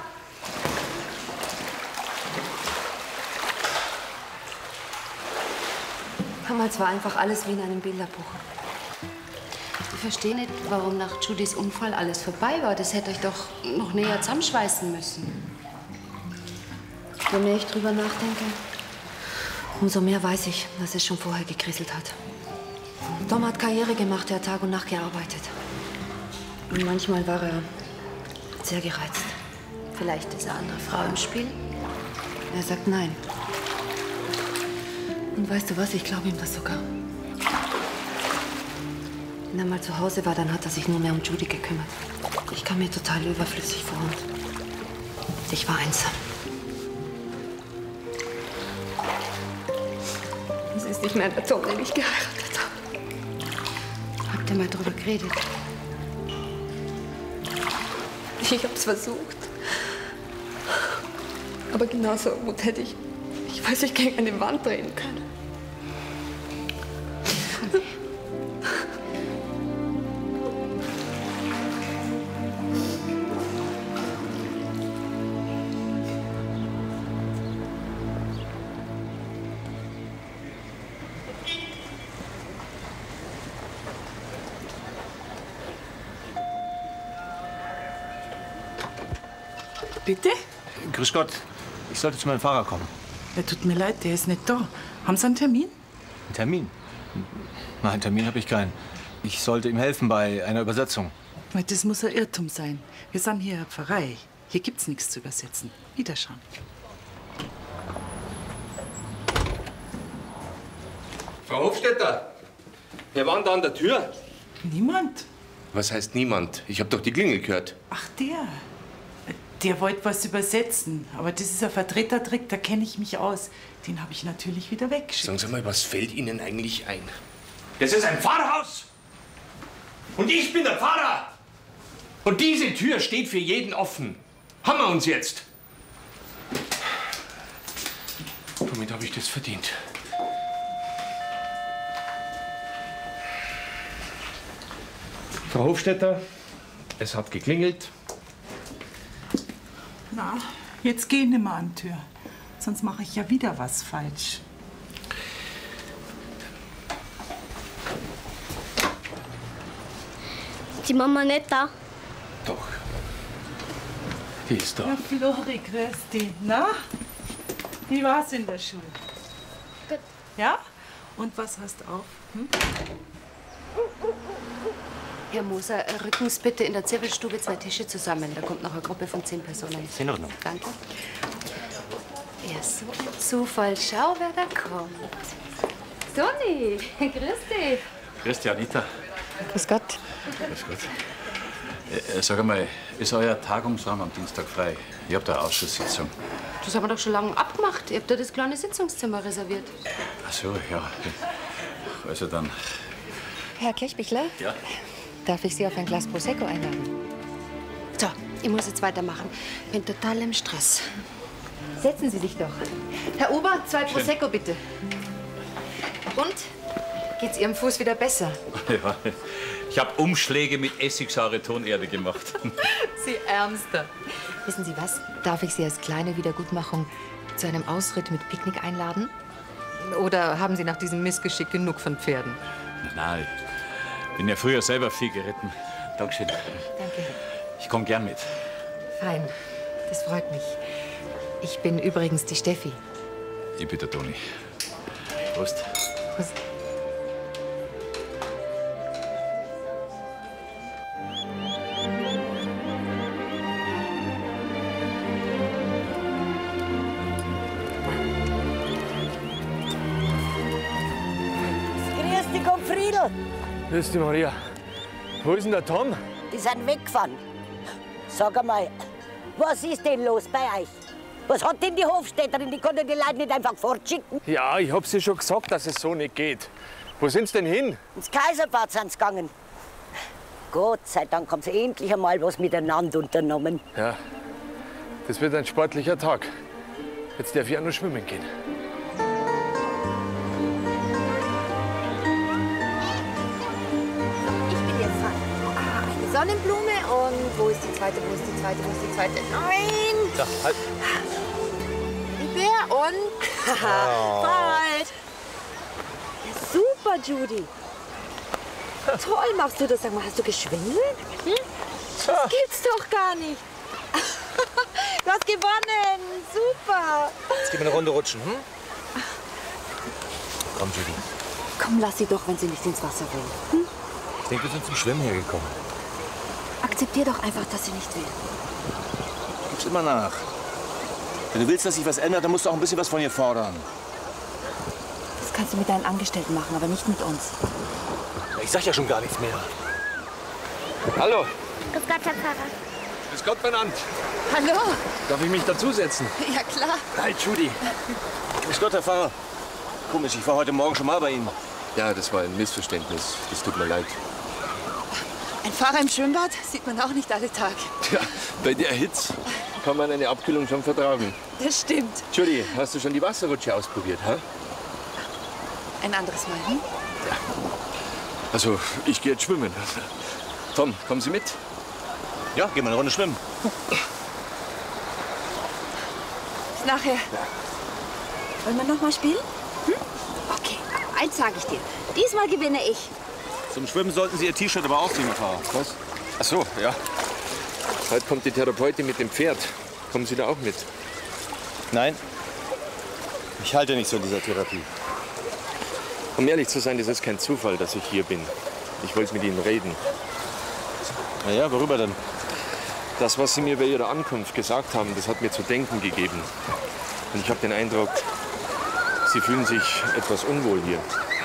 Damals war einfach alles wie in einem Bilderbuch. Ich verstehe nicht, warum nach Judys Unfall alles vorbei war. Das hätte euch doch noch näher zusammenschweißen müssen. Je mehr ich drüber nachdenke, umso mehr weiß ich, dass es schon vorher gekrisselt hat. Tom hat Karriere gemacht, er hat Tag und Nacht gearbeitet. Und manchmal war er sehr gereizt. Vielleicht ist eine andere Frau im Spiel? Er sagt nein. Und weißt du was, ich glaube ihm das sogar. Wenn er mal zu Hause war, dann hat er sich nur mehr um Judy gekümmert. Ich kam mir total überflüssig vor und ich war einsam. Es ist nicht mehr der Tom, den ich geheiratet habe. Habt ihr mal drüber geredet? Ich hab's versucht. Aber genauso gut hätte ich, ich weiß, ich gegen eine Wand drehen können. Bitte? Grüß Gott. Ich sollte zu meinem Fahrer kommen. Ja, tut mir leid, der ist nicht da. Haben Sie einen Termin? Ein Termin? Nein, einen Termin habe ich keinen. Ich sollte ihm helfen bei einer Übersetzung. Das muss ein Irrtum sein. Wir sind hier eine Pfarrei. Hier gibt's nichts zu übersetzen. Wiederschauen. Frau Hofstetter, wer war denn da an der Tür? Niemand. Was heißt niemand? Ich habe doch die Klingel gehört. Ach, der. Der wollte was übersetzen. Aber das ist ein Vertretertrick, da kenne ich mich aus. Den habe ich natürlich wieder weggeschickt. Sagen Sie mal, was fällt Ihnen eigentlich ein? Das ist ein Pfarrhaus. Und ich bin der Pfarrer. Und diese Tür steht für jeden offen. Haben wir uns jetzt. Womit habe ich das verdient? Frau Hofstetter, es hat geklingelt. Na, jetzt geh nicht mehr an die Tür. Sonst mache ich ja wieder was falsch. Ist die Mama nicht da? Doch. Die ist da. Ja, Flori, grüß dich. Na? Wie war's in der Schule? Gut. Ja? Und was hast du auf? Hm? Herr Moser, rücken Sie bitte in der Zirkelstube zwei Tische zusammen. Da kommt noch eine Gruppe von zehn Personen. Ist in Ordnung. Danke. Ja, so ein Zufall. Schau, wer da kommt. Toni, grüß dich. Grüß dich, Anita. Grüß Gott. Grüß Gott. Äh, sag einmal, ist euer Tagungsraum am Dienstag frei? Ich hab da eine Ausschusssitzung. Das haben wir doch schon lange abgemacht. Ihr habt da das kleine Sitzungszimmer reserviert. Ach so, ja. Also dann. Herr Kirchbichler? Ja? Darf ich Sie auf ein Glas Prosecco einladen? So, ich muss jetzt weitermachen. Bin total im Stress. Setzen Sie sich doch. Herr Ober, zwei Schön. Prosecco bitte. Und? Geht's Ihrem Fuß wieder besser? Ja. Ich habe Umschläge mit Essigsaure Tonerde gemacht. Sie Ärmster. Wissen Sie was? Darf ich Sie als kleine Wiedergutmachung zu einem Ausritt mit Picknick einladen? Oder haben Sie nach diesem Missgeschick genug von Pferden? Nein, ich bin ja früher selber viel geritten. Dankeschön. Danke. Ich komme gern mit. Fein. Das freut mich. Ich bin übrigens die Steffi. Ich bin der Toni. Prost. Prost. Grüß dich, Gottfriedl. Grüß dich, Maria. Wo ist denn der Tom? Die sind weggefahren. Sag einmal, was ist denn los bei euch? Was hat denn die Hofstädterin? Die konnte die Leute nicht einfach fortschicken. Ja, ich hab's dir schon gesagt, dass es so nicht geht. Wo sind's denn hin? Ins Kaiserbad sind sie gegangen. Gott sei Dank haben sie endlich einmal was miteinander unternommen. Ja, das wird ein sportlicher Tag. Jetzt darf ich auch noch schwimmen gehen. Ich bin jetzt dran. Ah, eine Sonnenblume und wo ist die zweite, wo ist die zweite, wo ist die zweite? Nein! Da, halt. Die Bär und... Oh. Bald! Super, Judy. Toll machst du das. Sag mal, hast du geschwindelt? Hm? Das gibt's doch gar nicht. Du hast gewonnen. Super. Jetzt gehen wir eine Runde rutschen, hm? Komm, Judy. Komm, lass sie doch, wenn sie nicht ins Wasser will. Hm? Ich denke, wir sind zum Schwimmen hergekommen. Akzeptier doch einfach, dass sie nicht will. Gib's immer nach. Wenn du willst, dass sich was ändert, dann musst du auch ein bisschen was von ihr fordern. Das kannst du mit deinen Angestellten machen, aber nicht mit uns. Ich sag ja schon gar nichts mehr. Hallo. Grüß Gott, Herr Pfarrer. Grüß Gott, benannt. Hallo. Darf ich mich dazusetzen? Ja, klar. Hi, Judy. Grüß Gott, Herr Pfarrer. Komisch, ich war heute Morgen schon mal bei Ihnen. Ja, das war ein Missverständnis. Das tut mir leid. Ein Fahrer im Schwimmbad sieht man auch nicht alle Tage. Ja, bei der Hitze kann man eine Abkühlung schon vertragen. Das stimmt. Judy, hast du schon die Wasserrutsche ausprobiert, ha? Ein anderes Mal, hm? Also, ich gehe jetzt schwimmen. Tom, kommen Sie mit? Ja, gehen wir eine Runde schwimmen. Bis nachher. Wollen wir noch mal spielen? Hm? Okay, eins sage ich dir. Diesmal gewinne ich. Zum Schwimmen sollten Sie Ihr T-Shirt aber ausziehen, Herr Pfarrer. Was? Ach so, ja. Heute kommt die Therapeutin mit dem Pferd. Kommen Sie da auch mit? Nein. Ich halte nicht so an dieser Therapie. Um ehrlich zu sein, das ist kein Zufall, dass ich hier bin. Ich wollte mit Ihnen reden. Na ja, worüber denn? Das, was Sie mir bei Ihrer Ankunft gesagt haben, das hat mir zu denken gegeben. Und ich habe den Eindruck, Sie fühlen sich etwas unwohl hier.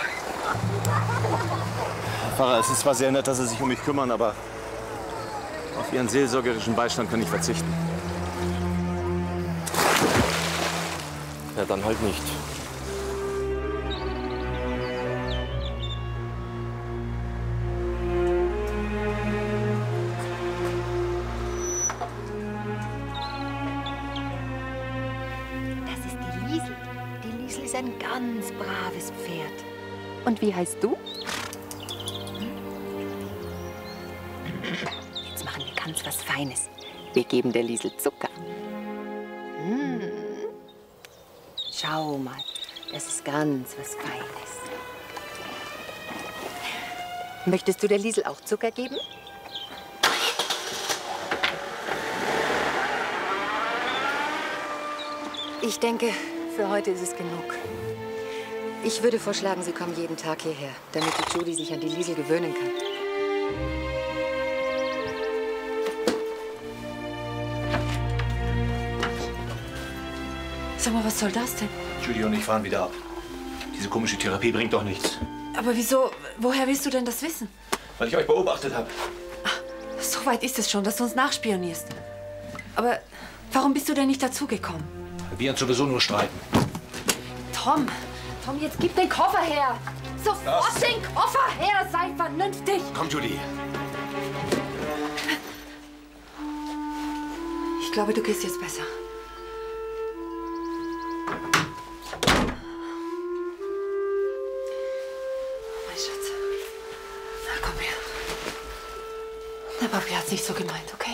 Herr Pfarrer, es ist zwar sehr nett, dass Sie sich um mich kümmern, aber auf Ihren seelsorgerischen Beistand kann ich verzichten. Ja, dann halt nicht. Ein ganz braves Pferd. Und wie heißt du? Jetzt machen wir ganz was Feines. Wir geben der Liesel Zucker. Hm. Schau mal, das ist ganz was Feines. Möchtest du der Liesel auch Zucker geben? Ich denke, für heute ist es genug. Ich würde vorschlagen, Sie kommen jeden Tag hierher, damit die Judy sich an die Liesel gewöhnen kann. Sag mal, was soll das denn? Judy und ich fahren wieder ab. Diese komische Therapie bringt doch nichts. Aber wieso, woher willst du denn das wissen? Weil ich euch beobachtet habe. So weit ist es schon, dass du uns nachspionierst. Aber warum bist du denn nicht dazugekommen? Wir uns sowieso nur streiten. Tom, Tom, jetzt gib den Koffer her. Sofort Was? den Koffer her, sei vernünftig. Komm, Judy. Ich glaube, du gehst jetzt besser. Mein Schatz. Na, komm her. Der Papi hat's nicht so gemeint, okay?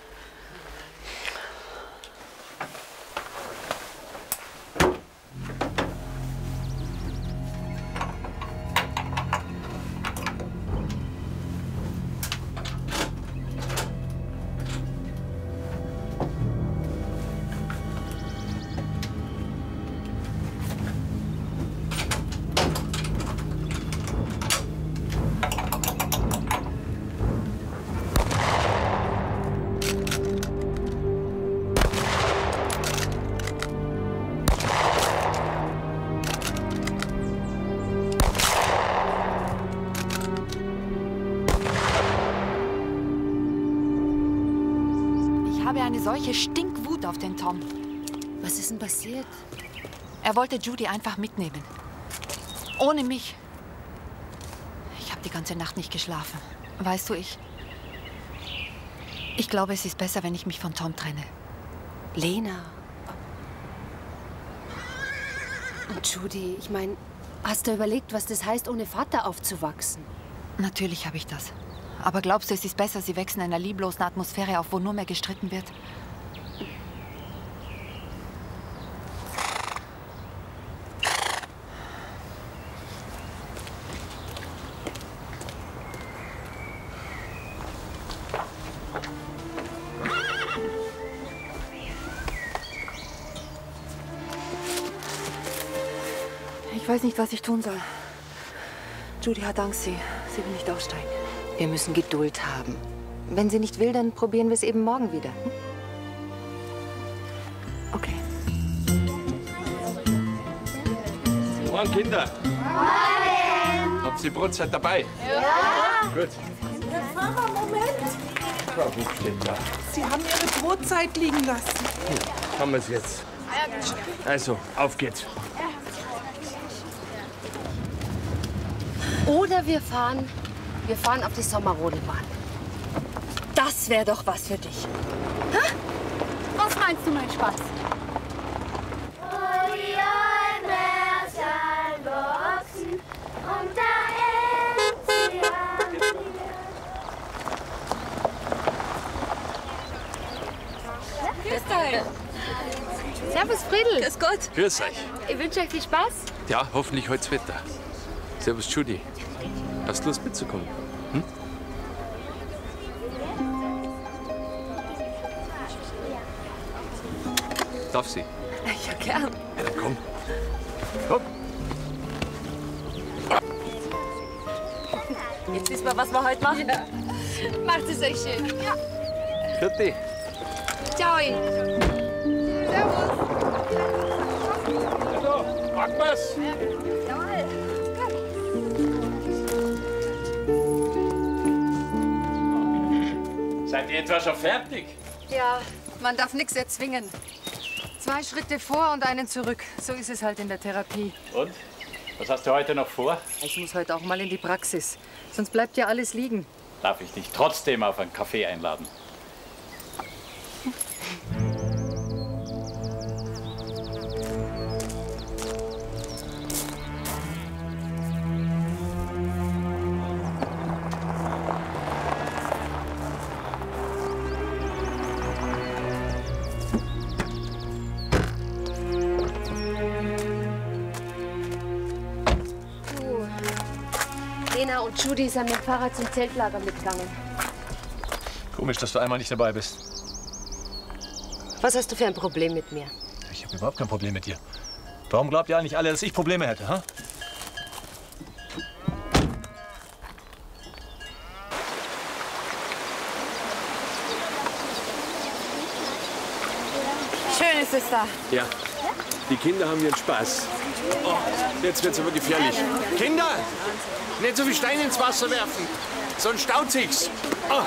Ich habe eine solche Stinkwut auf den Tom. Was ist denn passiert? Er wollte Judy einfach mitnehmen. Ohne mich. Ich habe die ganze Nacht nicht geschlafen. Weißt du, ich... Ich glaube, es ist besser, wenn ich mich von Tom trenne. Lena. Und Judy, ich meine, hast du überlegt, was das heißt, ohne Vater aufzuwachsen? Natürlich habe ich das. Aber glaubst du, es ist besser, sie wachsen in einer lieblosen Atmosphäre auf, wo nur mehr gestritten wird? Ich weiß nicht, was ich tun soll. Judy hat Angst, sie, sie will nicht aussteigen. Wir müssen Geduld haben. Wenn sie nicht will, dann probieren wir es eben morgen wieder. Hm? Okay. Morgen, Kinder. Morgen. Habt ihr Brotzeit dabei? Ja. Gut. Pfarrer, Moment. Frau Buch steht da. Sie haben Ihre Brotzeit liegen lassen. Hier, haben wir es jetzt. Also, auf geht's. Oder wir fahren, wir fahren auf die Sommerrodelbahn. Das wäre doch was für dich. Hä? Was meinst du, mein Spaß? Grüß euch. Servus, Friedl. Grüß Gott. Grüß euch. Ich wünsche euch viel Spaß. Ja, hoffentlich heut's Wetter. Servus, Judy. Hast du Lust mitzukommen? Hm? Darf sie? Ja, gern. Ja, dann komm. Komm. Jetzt wissen wir, was wir heute machen. Ja. Macht es euch schön. Ja. Vierte. Ciao. Servus. Also, packen wir's. Jawohl. Seid ihr etwa schon fertig? Ja, man darf nichts erzwingen. Zwei Schritte vor und einen zurück. So ist es halt in der Therapie. Und? Was hast du heute noch vor? Ich muss heute auch mal in die Praxis. Sonst bleibt ja alles liegen. Darf ich dich trotzdem auf einen Kaffee einladen? Lena und Judy sind mit dem Fahrrad zum Zeltlager mitgegangen. Komisch, dass du einmal nicht dabei bist. Was hast du für ein Problem mit mir? Ich habe überhaupt kein Problem mit dir. Warum glaubt ihr eigentlich alle, dass ich Probleme hätte, ha? Schön ist es da. Ja, die Kinder haben ihren Spaß. Oh, jetzt wird's aber gefährlich. Kinder, nicht so viel Steine ins Wasser werfen, sonst staut sich's. Oh.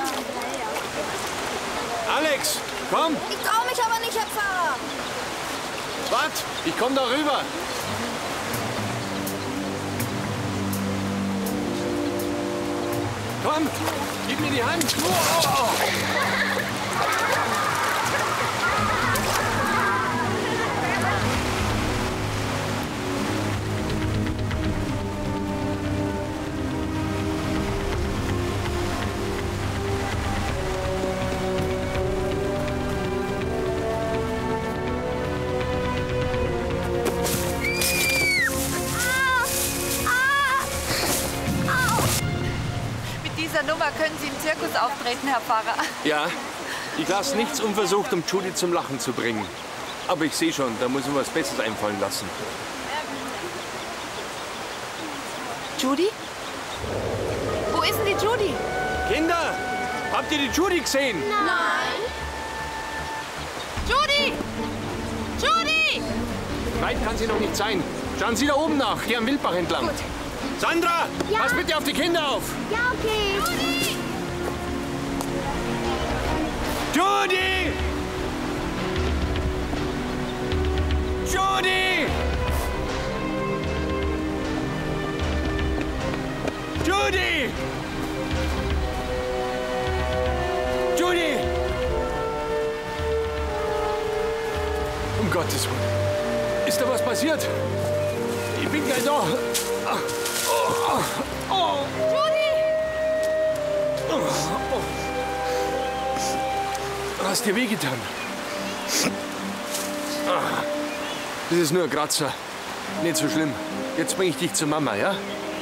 Alex, komm. Ich trau mich aber nicht, Herr Pfarrer. Wart, ich komm da rüber. Komm, gib mir die Hand. Oh, oh, oh. Nummer können Sie im Zirkus auftreten, Herr Pfarrer. Ja, ich lasse nichts unversucht, um Judy zum Lachen zu bringen. Aber ich sehe schon, da muss mir was Besseres einfallen lassen. Judy? Wo ist denn die Judy? Kinder, habt ihr die Judy gesehen? Nein. Judy! Judy! Weit kann sie noch nicht sein. Schauen Sie da oben nach, hier am Wildbach entlang. Gut. Sandra, Ja. pass bitte auf die Kinder auf. Ja, okay. Judy! Judy! Judy! Judy! Um Gottes Willen. Ist da was passiert? Ich bin gleich da. Oh, oh. Judy! Hast dir wehgetan? Das ist nur ein Kratzer. Nicht so schlimm. Jetzt bringe ich dich zur Mama, ja?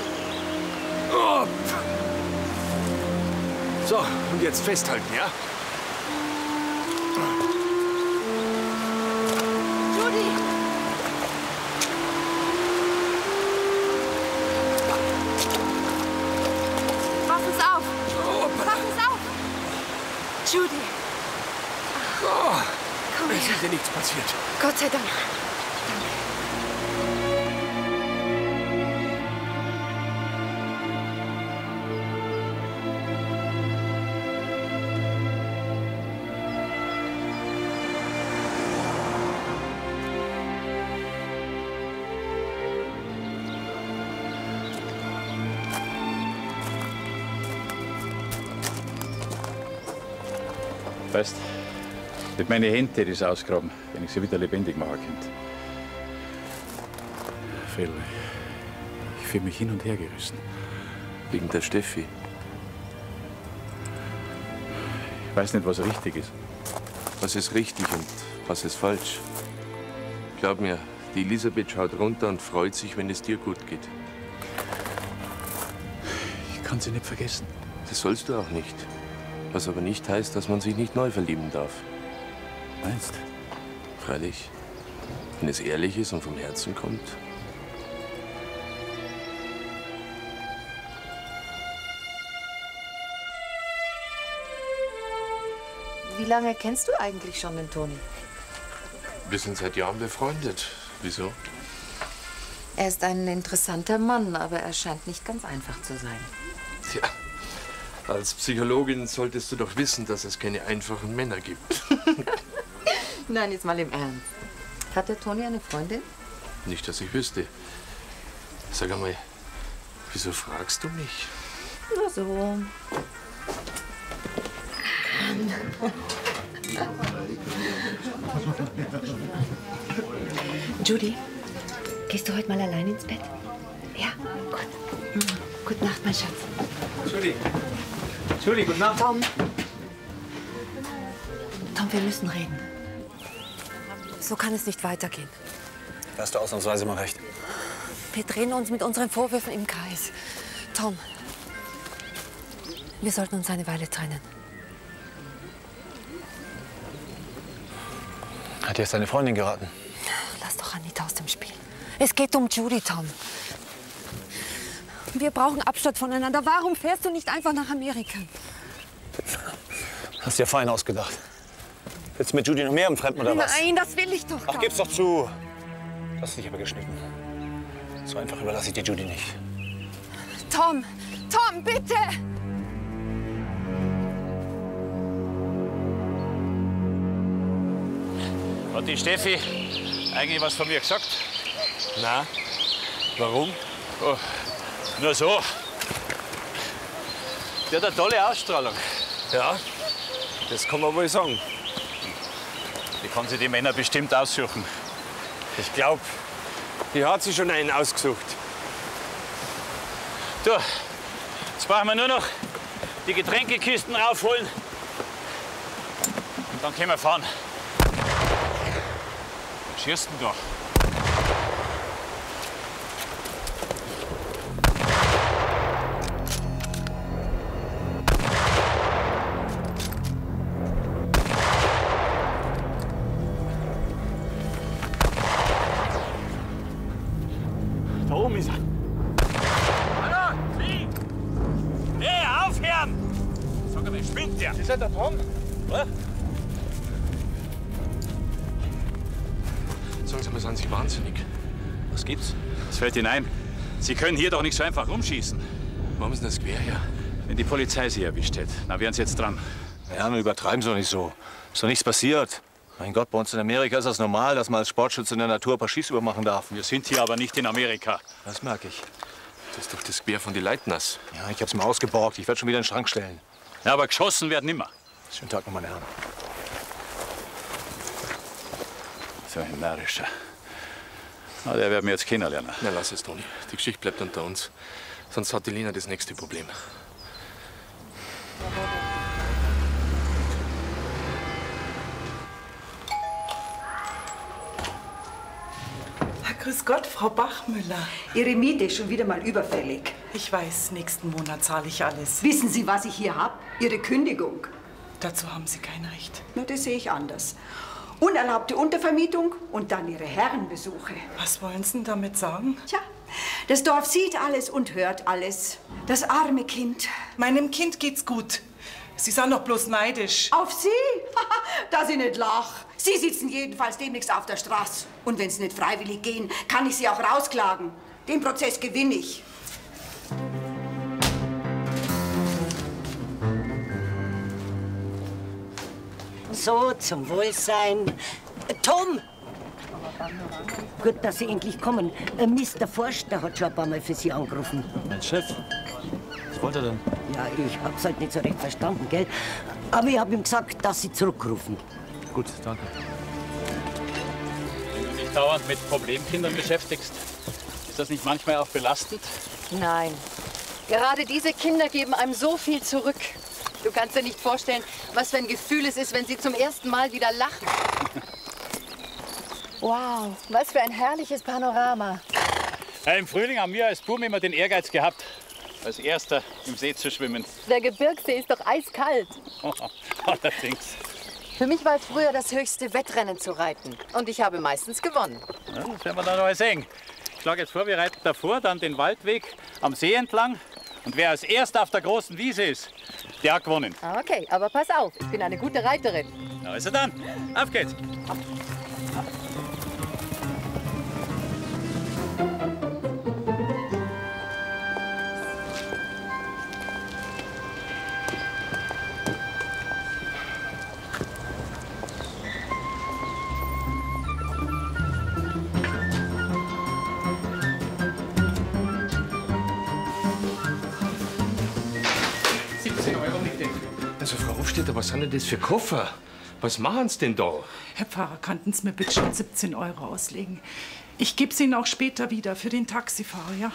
So, und jetzt festhalten, ja? Judy! Pass uns auf! Pass uns auf! Judy! Oh, Komm es her. ist dir nichts passiert. Gott sei Dank. Weißt, mit meinen Händen hätte ich es ausgraben, wenn ich sie wieder lebendig machen könnte. Phil, ich fühle mich hin und her gerissen. Wegen der Steffi. Ich weiß nicht, was richtig ist. Was ist richtig und was ist falsch? Glaub mir, die Elisabeth schaut runter und freut sich, wenn es dir gut geht. Ich kann sie nicht vergessen. Das sollst du auch nicht. Was aber nicht heißt, dass man sich nicht neu verlieben darf. Meinst? Freilich. Wenn es ehrlich ist und vom Herzen kommt. Wie lange kennst du eigentlich schon den Toni? Wir sind seit Jahren befreundet. Wieso? Er ist ein interessanter Mann, aber er scheint nicht ganz einfach zu sein. Tja, als Psychologin solltest du doch wissen, dass es keine einfachen Männer gibt. Nein, jetzt mal im Ernst. Hat der Toni eine Freundin? Nicht, dass ich wüsste. Sag einmal, wieso fragst du mich? Nur so. Judy, gehst du heute mal allein ins Bett? Ja, gut. Gute Nacht, mein Schatz. Judy. Judy, gute Nacht. Tom. Tom, wir müssen reden. So kann es nicht weitergehen. Da hast du ausnahmsweise mal recht. Wir drehen uns mit unseren Vorwürfen im Kreis. Tom, wir sollten uns eine Weile trennen. Hat dir jetzt deine Freundin geraten? Lass doch Anita aus dem Spiel. Es geht um Judy, Tom. Wir brauchen Abstand voneinander. Warum fährst du nicht einfach nach Amerika? Hast dir fein ausgedacht. Willst du mit Judy noch mehr im Fremden oder was? Nein, das will ich doch gar Ach, gib's doch zu. Hast dich aber geschnitten. So einfach überlasse ich dir Judy nicht. Tom, Tom, bitte! Hat die Steffi eigentlich was von mir gesagt? Na, warum? Oh, nur so. Die hat eine tolle Ausstrahlung. Ja, das kann man wohl sagen. Die kann sich die Männer bestimmt aussuchen. Ich glaube, die hat sich schon einen ausgesucht. Du, jetzt brauchen wir nur noch die Getränkekisten raufholen. Und dann können wir fahren. Was schießt denn da? Da oben ist er. Hallo, Sie! Hey, aufhören! Sag mal, spinnt der? Ist das der Tom? Was? Sagen Sie mal, sind Sie wahnsinnig? Was gibt's? Was fällt Ihnen ein? Sie können hier doch nicht so einfach rumschießen. Warum ist denn das quer her? Wenn die Polizei Sie erwischt hätte, dann wären Sie jetzt dran. Ja, wir übertreiben es doch nicht so. Ist doch nichts passiert. Mein Gott, bei uns in Amerika ist das normal, dass man als Sportschütze in der Natur ein paar Schießübungen machen darf. Wir sind hier aber nicht in Amerika. Das merke ich. Das ist doch das Quer von den Leitners. Ja, ich hab's mir ausgeborgt. Ich werde schon wieder in den Schrank stellen. Ja, aber geschossen werden nimmer. Schönen Tag noch, meine Herren. So ein Närrischer. Na, der wird mir jetzt kennenlernen. Na, lass es, Toni. Die Geschichte bleibt unter uns. Sonst hat die Lena das nächste Problem. Grüß Gott, Frau Bachmüller. Ihre Miete ist schon wieder mal überfällig. Ich weiß, nächsten Monat zahle ich alles. Wissen Sie, was ich hier habe? Ihre Kündigung. Dazu haben Sie kein Recht. Na, das sehe ich anders. Unerlaubte Untervermietung und dann Ihre Herrenbesuche. Was wollen Sie denn damit sagen? Tja, das Dorf sieht alles und hört alles. Das arme Kind. Meinem Kind geht's gut. Sie sind doch bloß neidisch. Auf Sie? Dass ich nicht lach. Sie sitzen jedenfalls demnächst auf der Straße. Und wenn Sie nicht freiwillig gehen, kann ich Sie auch rausklagen. Den Prozess gewinne ich. So, zum Wohlsein. Äh, Tom! Gut, dass Sie endlich kommen. Äh, Mister Forster hat schon ein paar Mal für Sie angerufen. Mein Chef? Was wollte er denn? Ja, ich hab's halt nicht so recht verstanden, gell? Aber ich hab ihm gesagt, dass Sie zurückrufen. Gut, danke. Wenn du dich dauernd mit Problemkindern beschäftigst, ist das nicht manchmal auch belastend? Nein. Gerade diese Kinder geben einem so viel zurück. Du kannst dir nicht vorstellen, was für ein Gefühl es ist, wenn sie zum ersten Mal wieder lachen. Wow, was für ein herrliches Panorama. Ja, im Frühling haben wir als Buben immer den Ehrgeiz gehabt, als Erster im See zu schwimmen. Der Gebirgssee ist doch eiskalt. Allerdings. Für mich war es früher das höchste Wettrennen zu reiten. Und ich habe meistens gewonnen. Ja, das werden wir dann mal sehen. Ich schlage jetzt vor, wir reiten davor, dann den Waldweg am See entlang. Und wer als Erster auf der großen Wiese ist, der hat gewonnen. Okay, aber pass auf, ich bin eine gute Reiterin. Na also dann, auf geht's. Also, Frau Hofstädter, was sind denn das für Koffer? Was machen Sie denn da? Herr Pfarrer, könnten Sie mir bitte schon siebzehn Euro auslegen? Ich gebe es Ihnen auch später wieder für den Taxifahrer, ja?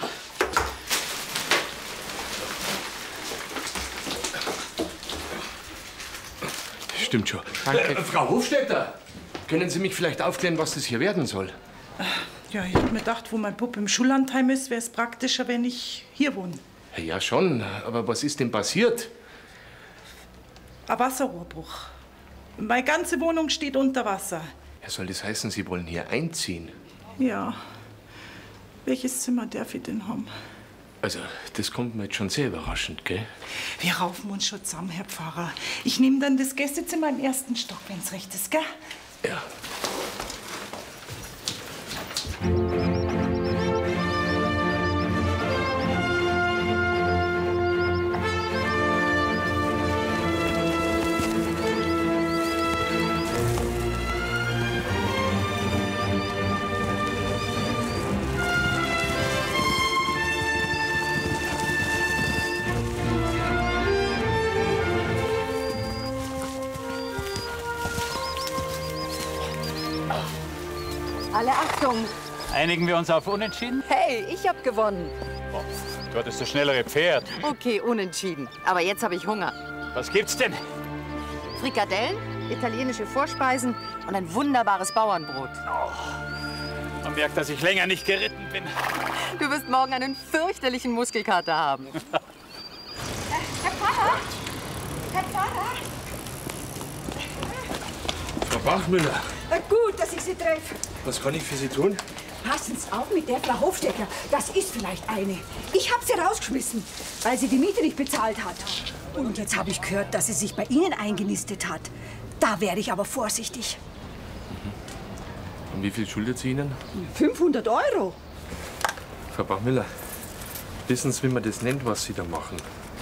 Stimmt schon. Äh, Frau Hofstädter, können Sie mich vielleicht aufklären, was das hier werden soll? Ja, ich hab mir gedacht, wo mein Bub im Schullandheim ist, wäre es praktischer, wenn ich hier wohne. Ja, schon. Aber was ist denn passiert? Ein Wasserrohrbruch. Meine ganze Wohnung steht unter Wasser. Ja, soll das heißen, Sie wollen hier einziehen? Ja. Welches Zimmer darf ich denn haben? Also, das kommt mir jetzt schon sehr überraschend, gell? Wir raufen uns schon zusammen, Herr Pfarrer. Ich nehme dann das Gästezimmer im ersten Stock, wenn's recht ist, gell? Ja. Alle Achtung! Einigen wir uns auf Unentschieden? Hey, ich hab gewonnen. Oh, du hattest das schnellere Pferd. Okay, unentschieden. Aber jetzt habe ich Hunger. Was gibt's denn? Frikadellen, italienische Vorspeisen und ein wunderbares Bauernbrot. Oh, man merkt, dass ich länger nicht geritten bin. Du wirst morgen einen fürchterlichen Muskelkater haben. Herr Pfarrer! Herr Pfarrer! Frau Bachmüller, Äh, Gut, dass ich Sie treffe. was kann ich für Sie tun? Passen Sie auf mit der Frau Hofstetter. Das ist vielleicht eine. Ich habe sie rausgeschmissen, weil sie die Miete nicht bezahlt hat. Und jetzt habe ich gehört, dass sie sich bei Ihnen eingenistet hat. Da wäre ich aber vorsichtig. Und wie viel schuldet sie Ihnen? fünfhundert Euro. Frau Bachmüller, wissen Sie, wie man das nennt, was Sie da machen?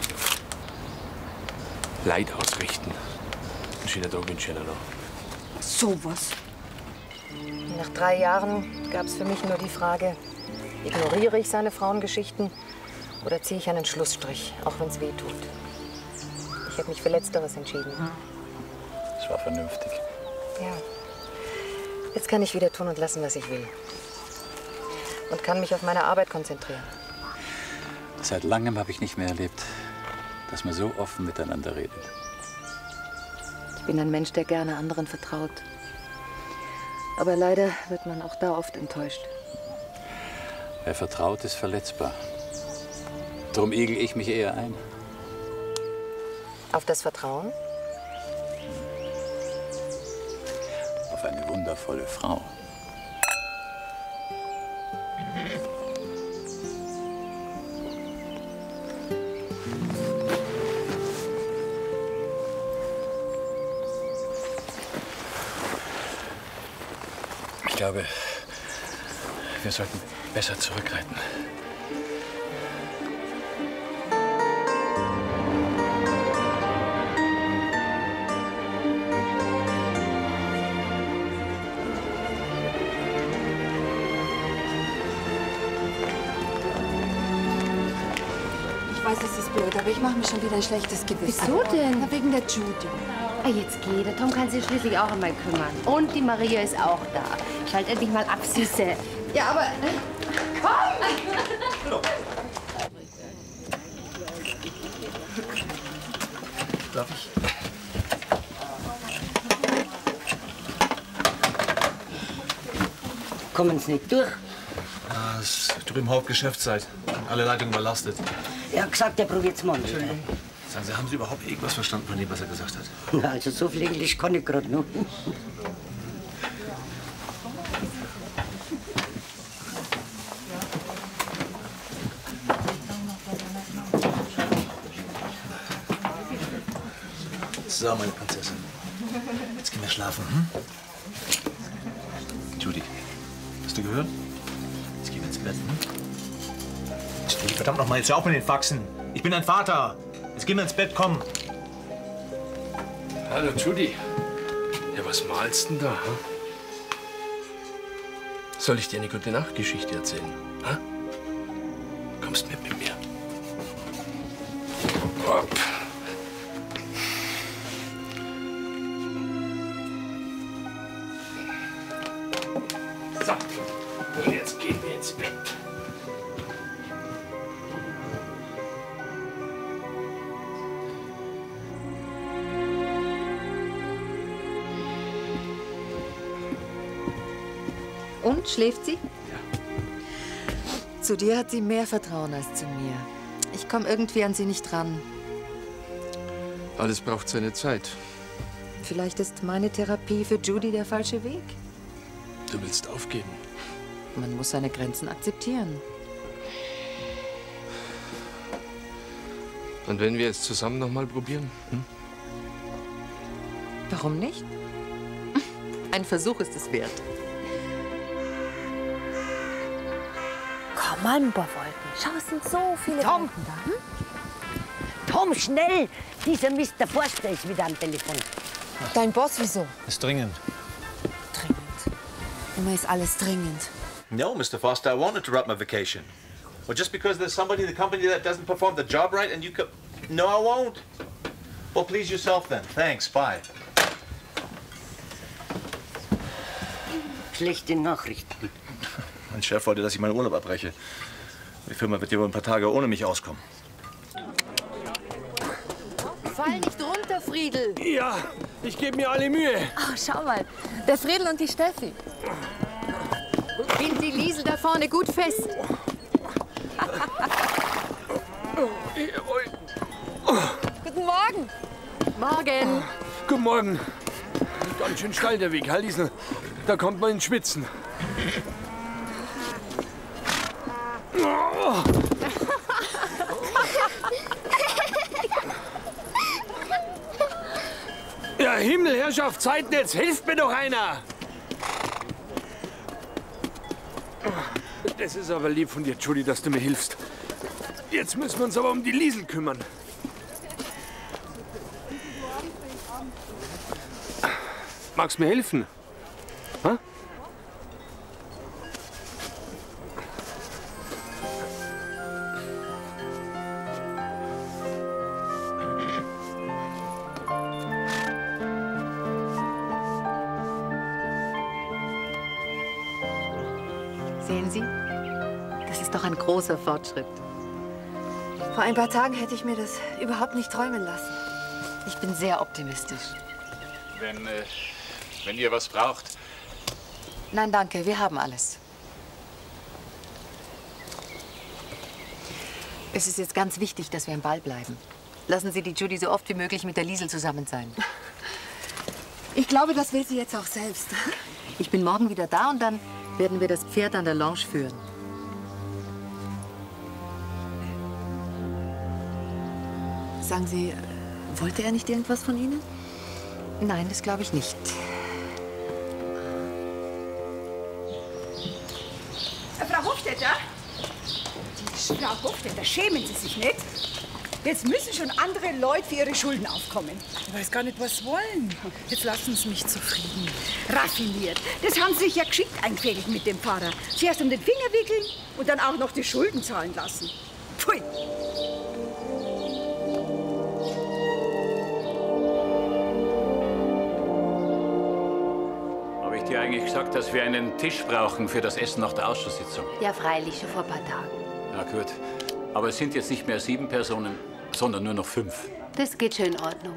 Leid ausrichten. Einen schönen Tag wünsche ich Ihnen noch. Sowas. Nach drei Jahren gab es für mich nur die Frage, ignoriere ich seine Frauengeschichten oder ziehe ich einen Schlussstrich, auch wenn es weh tut. Ich habe mich für Letzteres entschieden. Das war vernünftig. Ja. Jetzt kann ich wieder tun und lassen, was ich will. und kann mich auf meine Arbeit konzentrieren. Seit langem habe ich nicht mehr erlebt, dass man so offen miteinander redet. Ich bin ein Mensch, der gerne anderen vertraut. Aber leider wird man auch da oft enttäuscht. Wer vertraut, ist verletzbar. Darum igel ich mich eher ein. Auf das Vertrauen? Auf eine wundervolle Frau. Ich glaube, wir sollten besser zurückreiten. Ich weiß, es ist blöd, aber ich mache mir schon wieder ein schlechtes Gewissen. Wieso denn? Na, wegen der Judy. Ah, jetzt geh. Der Tom kann sich schließlich auch um mich kümmern. Und die Maria ist auch da. Schalt endlich mal ab, Süße. Ja, aber... Komm! Darf ich? Kommen Sie nicht durch? Ah, es ist drüben Hauptgeschäftszeit. Alle Leitungen überlastet. Er hat gesagt, er probiert's mal. Sagen Sie, haben Sie überhaupt irgendwas verstanden von dem, was er gesagt hat? Also so viel Englisch kann ich gerade noch. So, meine Prinzessin. Jetzt gehen wir schlafen, hm? Judy, hast du gehört? Jetzt gehen wir ins Bett, hm? Steh verdammt noch mal, jetzt hör auf mit den Faxen. Ich bin dein Vater. Jetzt gehen wir ins Bett, komm. Hallo, Judy. Ja, was malst denn da? Hm? Soll ich dir eine gute Nachtgeschichte erzählen? Hm? Kommst mit mit mir? Hopp. So, und jetzt gehen wir ins Bett. Und, schläft sie? Ja. Zu dir hat sie mehr Vertrauen als zu mir. Ich komme irgendwie an sie nicht ran. Alles braucht seine Zeit. Vielleicht ist meine Therapie für Judy der falsche Weg. Du willst aufgeben. Man muss seine Grenzen akzeptieren. Und wenn wir es zusammen noch mal probieren? Hm? Warum nicht? Ein Versuch ist es wert. Komm mal, Wolken. Schau, es sind so viele Tom! Wolken da. Hm? Tom, schnell! Dieser Mister Forster ist wieder am Telefon. Dein Boss, wieso? Ist dringend. Immer ist alles dringend. No, Mister Foster, I won't interrupt my vacation. Well, just because there's somebody in the company that doesn't perform the job right and you could... No, I won't. Well, please yourself then. Thanks, bye. Schlechte Nachrichten. Mein Chef wollte, dass ich meinen Urlaub abbreche. Die Firma wird ja wohl ein paar Tage ohne mich auskommen. Fall nicht runter, Friedel. Ja, ich gebe mir alle Mühe. Ach, schau mal. Der Friedel und die Steffi. Bind die Liesel da vorne gut fest. Guten Morgen. Morgen. Guten Morgen. Ganz schön steil der Weg, Herr Liesel. Da kommt man ins Schwitzen. Oh. Ja, Himmel, Herrschaft, Zeitnetz, hilft mir doch einer! Das ist aber lieb von dir, Judy, dass du mir hilfst. Jetzt müssen wir uns aber um die Liesel kümmern. Magst du mir helfen? Ha? Sehen Sie? Das ist doch ein großer Fortschritt. Vor ein paar Tagen hätte ich mir das überhaupt nicht träumen lassen. Ich bin sehr optimistisch. Wenn, äh, wenn ihr was braucht. Nein, danke, wir haben alles. Es ist jetzt ganz wichtig, dass wir im Ball bleiben. Lassen Sie die Judy so oft wie möglich mit der Liesel zusammen sein. Ich glaube, das will sie jetzt auch selbst. Ich bin morgen wieder da und dann werden wir das Pferd an der Longe führen. Sagen Sie, wollte er nicht irgendwas von Ihnen? Nein, das glaube ich nicht. Frau Hofstetter? Frau Hofstetter, schämen Sie sich nicht? Jetzt müssen schon andere Leute für ihre Schulden aufkommen. Ich weiß gar nicht, was sie wollen. Jetzt lassen Sie mich zufrieden. Raffiniert. Das haben Sie sich ja geschickt eingefädelt mit dem Pfarrer. Zuerst um den Finger wickeln und dann auch noch die Schulden zahlen lassen. Pfui. Habe ich dir eigentlich gesagt, dass wir einen Tisch brauchen für das Essen nach der Ausschusssitzung? Ja, freilich, schon vor ein paar Tagen. Na gut. Aber es sind jetzt nicht mehr sieben Personen, sondern nur noch fünf. Das geht schon in Ordnung.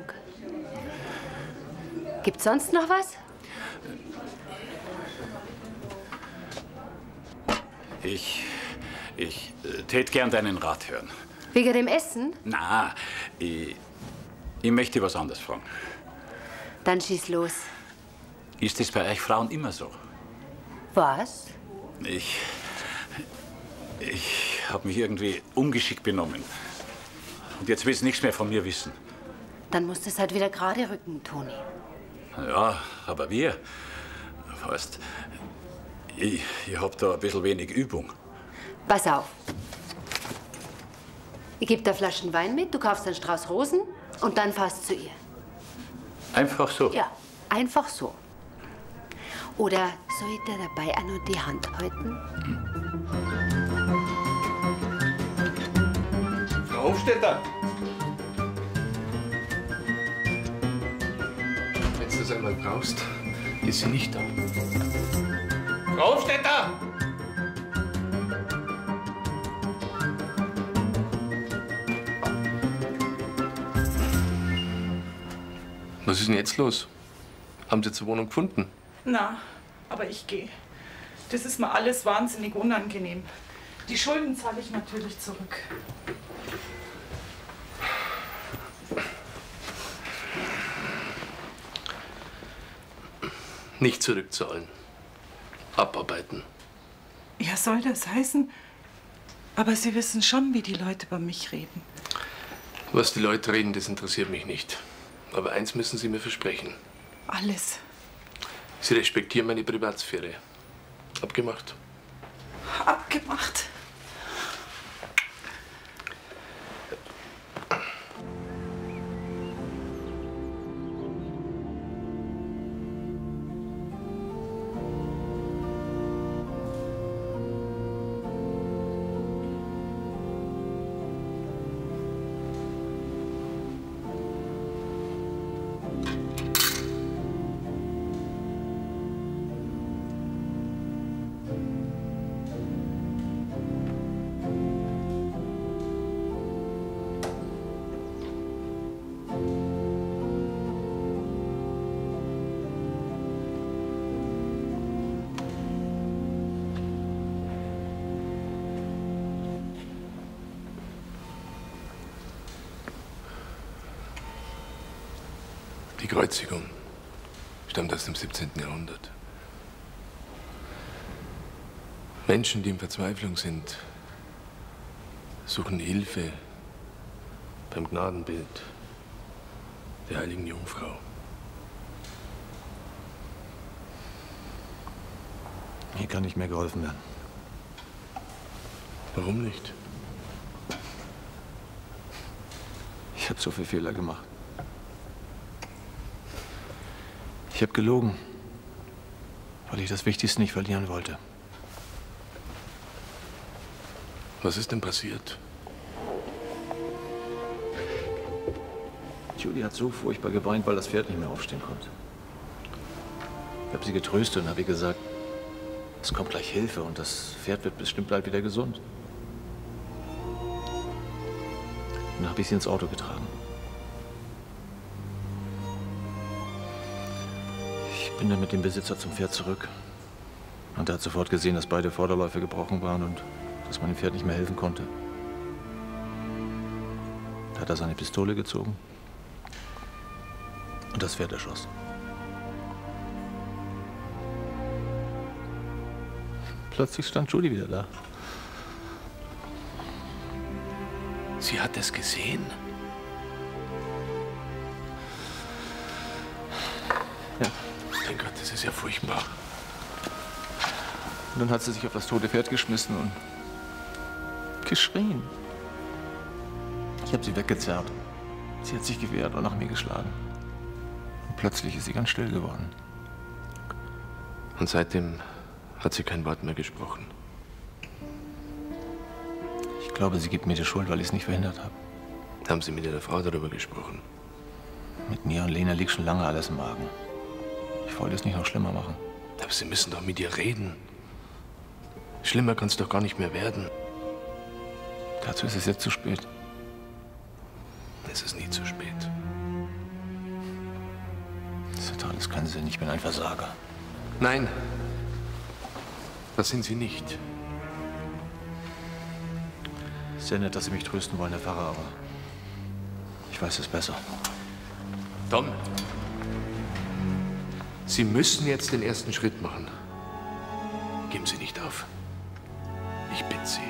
Gibt's sonst noch was? Ich, ich äh, tät gern deinen Rat hören. Wegen dem Essen? Na, ich, ich möchte was anderes fragen. Dann schieß los. Ist das bei euch Frauen immer so? Was? Ich, ich habe mich irgendwie ungeschickt benommen. Und jetzt willst du nichts mehr von mir wissen. Dann musst du es halt wieder gerade rücken, Toni. Ja, aber wir, weißt, ich, ich hab da ein bisschen wenig Übung. Pass auf. Ich gebe dir Flaschen Wein mit, du kaufst einen Strauß Rosen und dann fahrst zu ihr. Einfach so? Ja, einfach so. Oder soll ich dir dabei auch noch die Hand halten? Frau Hofstetter! Wenn du das einmal brauchst, ist sie nicht da. Frau Hofstetter! Was ist denn jetzt los? Haben Sie zur Wohnung gefunden? Na, aber ich gehe. Das ist mir alles wahnsinnig unangenehm. Die Schulden zahle ich natürlich zurück. Nicht zurückzahlen. Abarbeiten. Ja, soll das heißen? Aber Sie wissen schon, wie die Leute über mich reden. Was die Leute reden, das interessiert mich nicht. Aber eins müssen Sie mir versprechen. Alles. Sie respektieren meine Privatsphäre. Abgemacht? Abgemacht. Die Kreuzigung stammt aus dem siebzehnten Jahrhundert. Menschen, die in Verzweiflung sind, suchen Hilfe beim Gnadenbild der heiligen Jungfrau. Hier kann nicht mehr geholfen werden. Warum nicht? Ich habe so viele Fehler gemacht. Ich habe gelogen, weil ich das Wichtigste nicht verlieren wollte. Was ist denn passiert? Judy hat so furchtbar geweint, weil das Pferd nicht mehr aufstehen konnte. Ich habe sie getröstet und habe ihr gesagt, Es kommt gleich Hilfe und das Pferd wird bestimmt bald wieder gesund. Dann habe ich sie ins Auto getragen. Ich bin dann mit dem Besitzer zum Pferd zurück. Und er hat sofort gesehen, dass beide Vorderläufe gebrochen waren und dass man dem Pferd nicht mehr helfen konnte. Da hat er seine Pistole gezogen und das Pferd erschossen. Plötzlich stand Judy wieder da. Sie hat es gesehen? Ja. Mein Gott, das ist ja furchtbar. Und dann hat sie sich auf das tote Pferd geschmissen und geschrien. Ich habe sie weggezerrt. Sie hat sich gewehrt und nach mir geschlagen. Und plötzlich ist sie ganz still geworden. Und seitdem hat sie kein Wort mehr gesprochen. Ich glaube, sie gibt mir die Schuld, weil ich es nicht verhindert habe. Haben Sie mit Ihrer Frau darüber gesprochen? Mit mir und Lena liegt schon lange alles im Magen. Ich wollte es nicht noch schlimmer machen. Aber Sie müssen doch mit ihr reden. Schlimmer kann es doch gar nicht mehr werden. Dazu ist es jetzt zu spät. Es ist nie zu spät. Das hat alles keinen Sinn. Ich bin ein Versager. Nein, das sind Sie nicht. Sehr nett, dass Sie mich trösten wollen, Herr Pfarrer, aber ich weiß es besser. Tom, Sie müssen jetzt den ersten Schritt machen. Geben Sie nicht auf. Ich bitte Sie.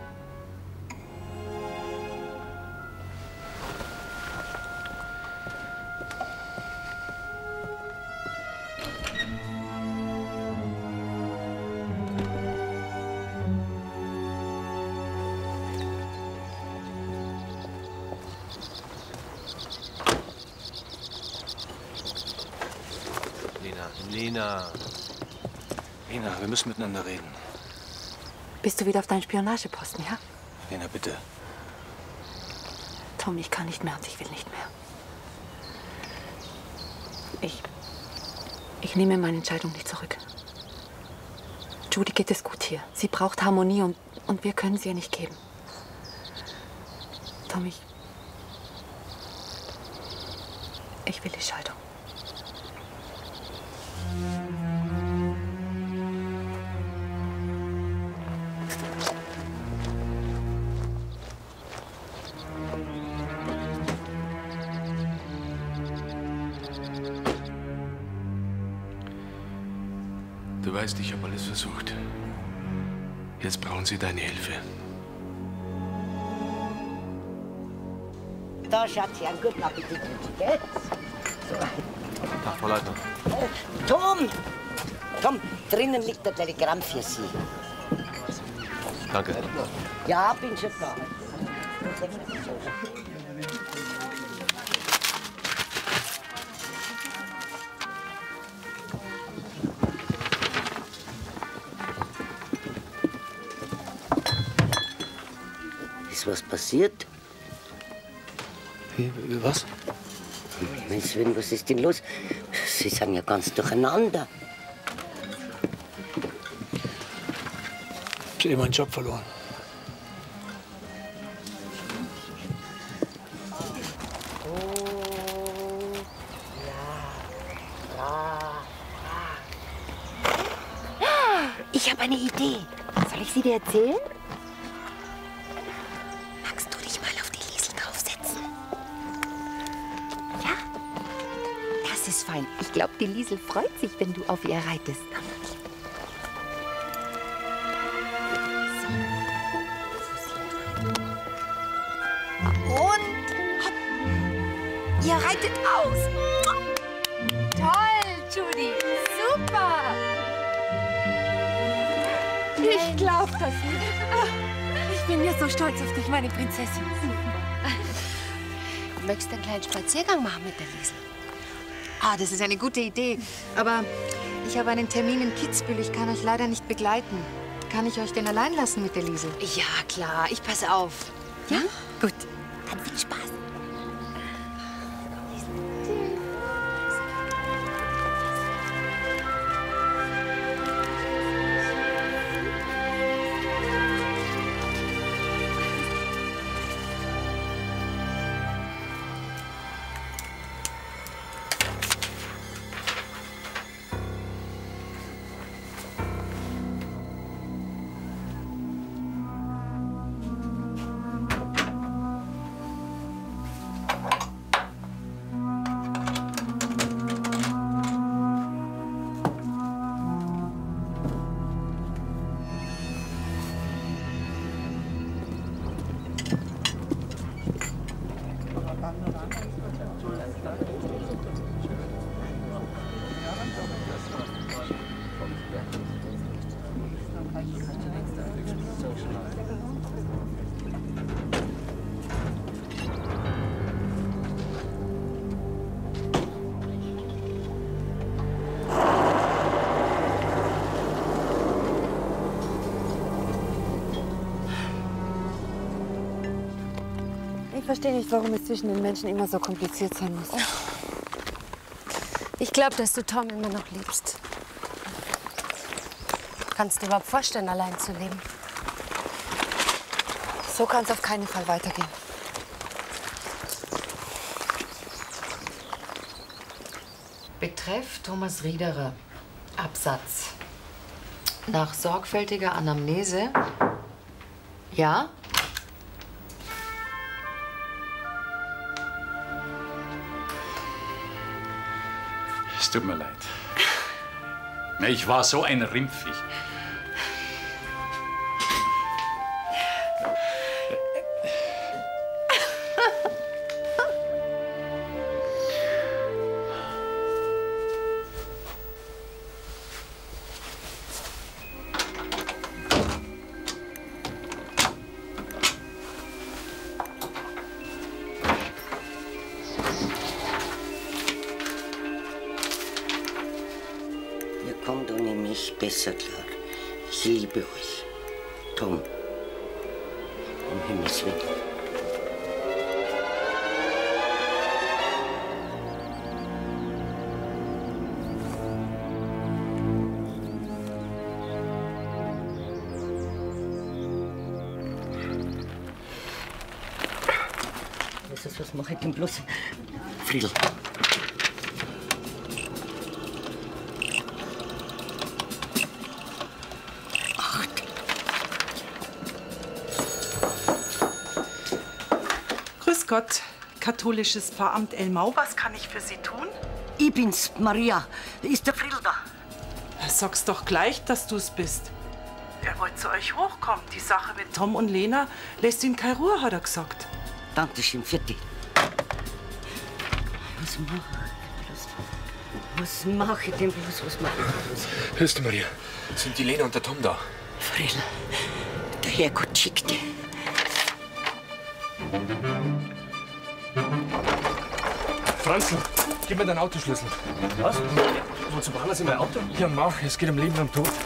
Lena. Lena, wir müssen miteinander reden. Bist du wieder auf deinen Spionageposten, ja? Lena, bitte. Tom, ich kann nicht mehr und ich will nicht mehr. Ich... Ich nehme meine Entscheidung nicht zurück. Judy geht es gut hier. Sie braucht Harmonie und, und wir können sie ihr nicht geben. Tom, ich... Ich will die Scheidung. Du weißt, ich habe alles versucht. Jetzt brauchen Sie deine Hilfe. Da, Schatzi, einen guten Appetit, gell? So. Tag, Frau Leitner. Tom! Tom, drinnen liegt ein Telegramm für Sie. Danke. Ja, bin schon da. Ist was passiert? Wie, was? Mensch, Sven, was ist denn los? Sie sind ja ganz durcheinander. Ich habe eh meinen Job verloren. Ich habe eine Idee. Soll ich sie dir erzählen? Magst du dich mal auf die Liesel draufsetzen? Ja? Das ist fein. Ich glaube, die Liesel freut sich, wenn du auf ihr reitest. Und hopp. Ihr reitet aus. Toll, Judy. Super. Ich glaub das nicht. Ich bin ja so stolz auf dich, meine Prinzessin. Möchtest du einen kleinen Spaziergang machen mit der Liesel? Ah, das ist eine gute Idee. Aber ich habe einen Termin in Kitzbühel. Ich kann euch leider nicht begleiten. Kann ich euch denn allein lassen mit der Liesel? Ja, klar. Ich passe auf. Ja? Gut. Dann viel Spaß. verstehe nicht, warum es zwischen den Menschen immer so kompliziert sein muss. Ich glaube, dass du Tom immer noch liebst. Kannst du dir überhaupt vorstellen, allein zu leben? So kann es auf keinen Fall weitergehen. Betreff Thomas Riederer. Absatz. Nach sorgfältiger Anamnese. Ja? Es tut mir leid. Ich war so ein Rimpfig. Kommt ohne mich besser klar. Ich liebe euch. Tom. Um Himmels Willen. Was ist, was mache ich denn bloß? Friedl. Grüß Gott, katholisches Pfarramt Elmau. Was kann ich für Sie tun? Ich bin's, Maria. Ist der Friedl da? Sag's doch gleich, dass du's bist. Er wollte zu euch hochkommen. Die Sache mit Tom und Lena lässt ihn keine Ruhe, hat er gesagt. Dankeschön, Vierte. Was mache ich bloß? Was mache ich denn bloß? Was mache ich bloß? Hörst du, Maria? Sind die Lena und der Tom da? Friedl, der Herrgott schickte. Franzl, gib mir deinen Autoschlüssel. Was? Wozu brauchen wir in mein Auto? Ja, mach. Es geht um Leben und um Tod.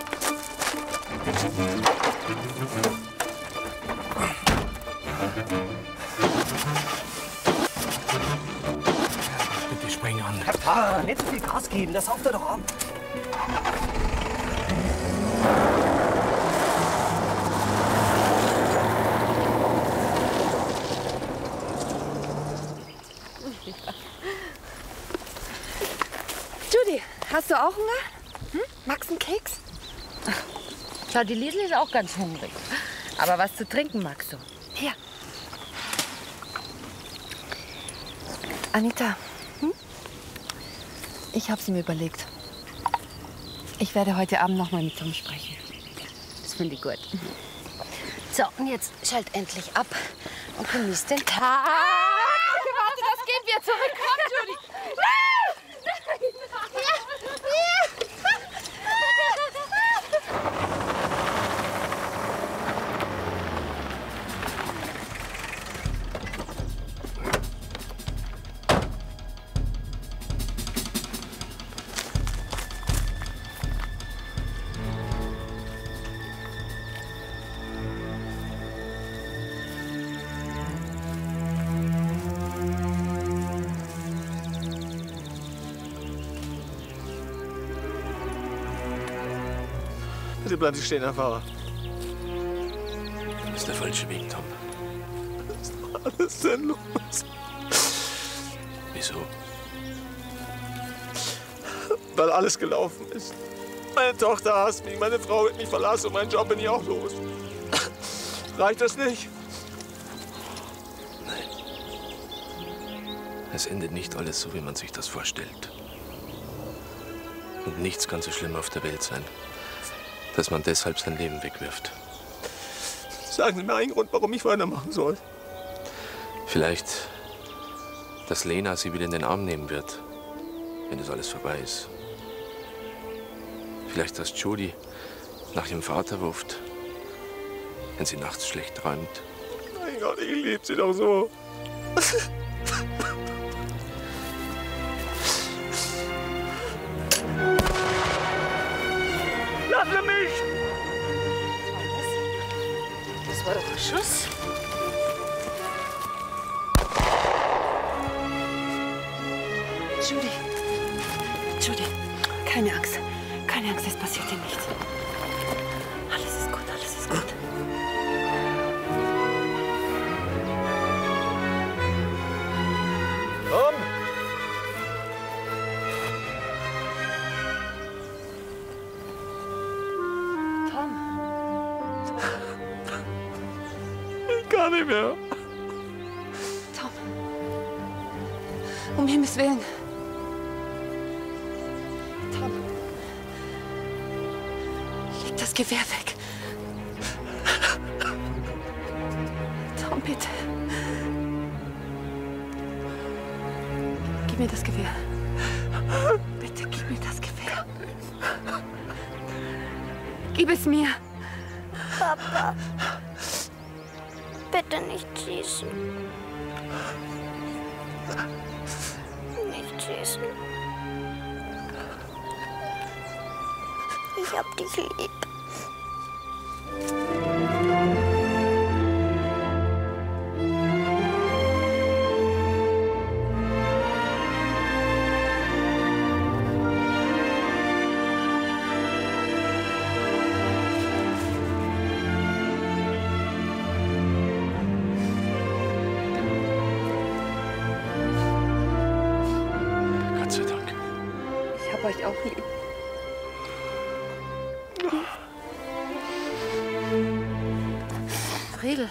Bitte spring an. Herr Pfarrer, nicht so viel Gas geben, das saugt er doch ab. Judy, hast du auch Hunger? Hm? Magst du einen Keks? Schau, die Liesel ist auch ganz hungrig. Aber was zu trinken magst du? Hier. Anita, hm? Ich habe sie mir überlegt. Ich werde heute Abend noch mal mit Tom sprechen. Das finde ich gut. So, und jetzt schalt endlich ab und genieß den Tag. Warte, das geht wieder zurück. Komm, Judy. Bitte bleiben Sie stehen, Herr Pfarrer. Das ist der falsche Weg, Tom. Was ist doch alles denn los? Wieso? Weil alles gelaufen ist. Meine Tochter hasst mich, meine Frau wird mich verlassen und meinen Job bin ich auch los. Reicht das nicht? Nein. Es endet nicht alles so, wie man sich das vorstellt. Und nichts kann so schlimm auf der Welt sein, dass man deshalb sein Leben wegwirft. Sagen Sie mir einen Grund, warum ich weitermachen soll. Vielleicht, dass Lena sie wieder in den Arm nehmen wird, wenn das alles vorbei ist. Vielleicht, dass Judy nach ihrem Vater ruft, wenn sie nachts schlecht träumt. Mein Gott, ich liebe sie doch so. Lasse mich! Das war doch ein Schuss. Keine Angst. Keine Angst, es passiert dir nichts. Alles ist gut, alles ist gut. Tom! Tom. Ich kann nicht mehr. Tom. Um Himmels Willen. Tom. Leg das Gewehr weg. Tom, bitte. Gib mir das Gewehr. Bitte, gib mir das Gewehr. Gib es mir. Papa, bitte nicht schießen. Nicht schießen. Ich hab dich lieb. Gott sei Dank. Ich hab euch auch lieb. Friedel.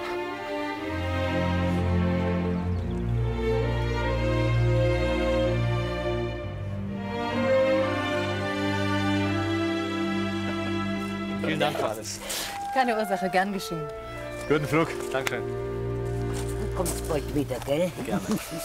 Vielen Dank für alles. Keine Ursache, gern geschehen. Guten Flug. Dankeschön. Du kommst bald wieder, gell? Gerne.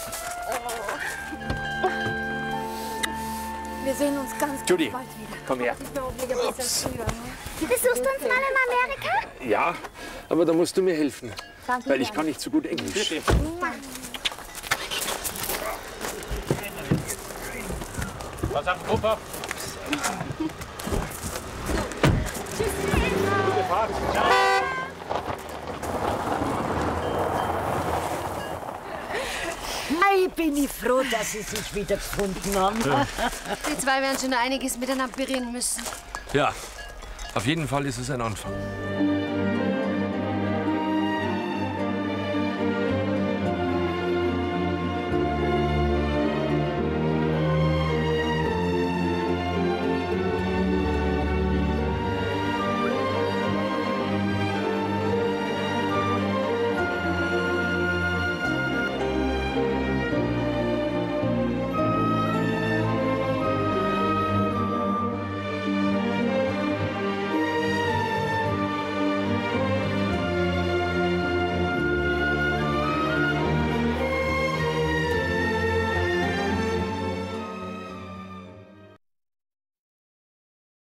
Wir sehen uns ganz Judy, bald wieder. komm her. Ich bin auch mega besser früher. Besuchst du uns mal in Amerika? Ja, aber da musst du mir helfen. Danke Weil ich sehr. kann nicht so gut Englisch. Was auf den Kopf auf? Gute Fahrt. Ciao. Ei, bin ich froh, dass Sie sich wieder gefunden haben. Ja. Die zwei werden schon einiges miteinander bereden müssen. Ja, auf jeden Fall ist es ein Anfang.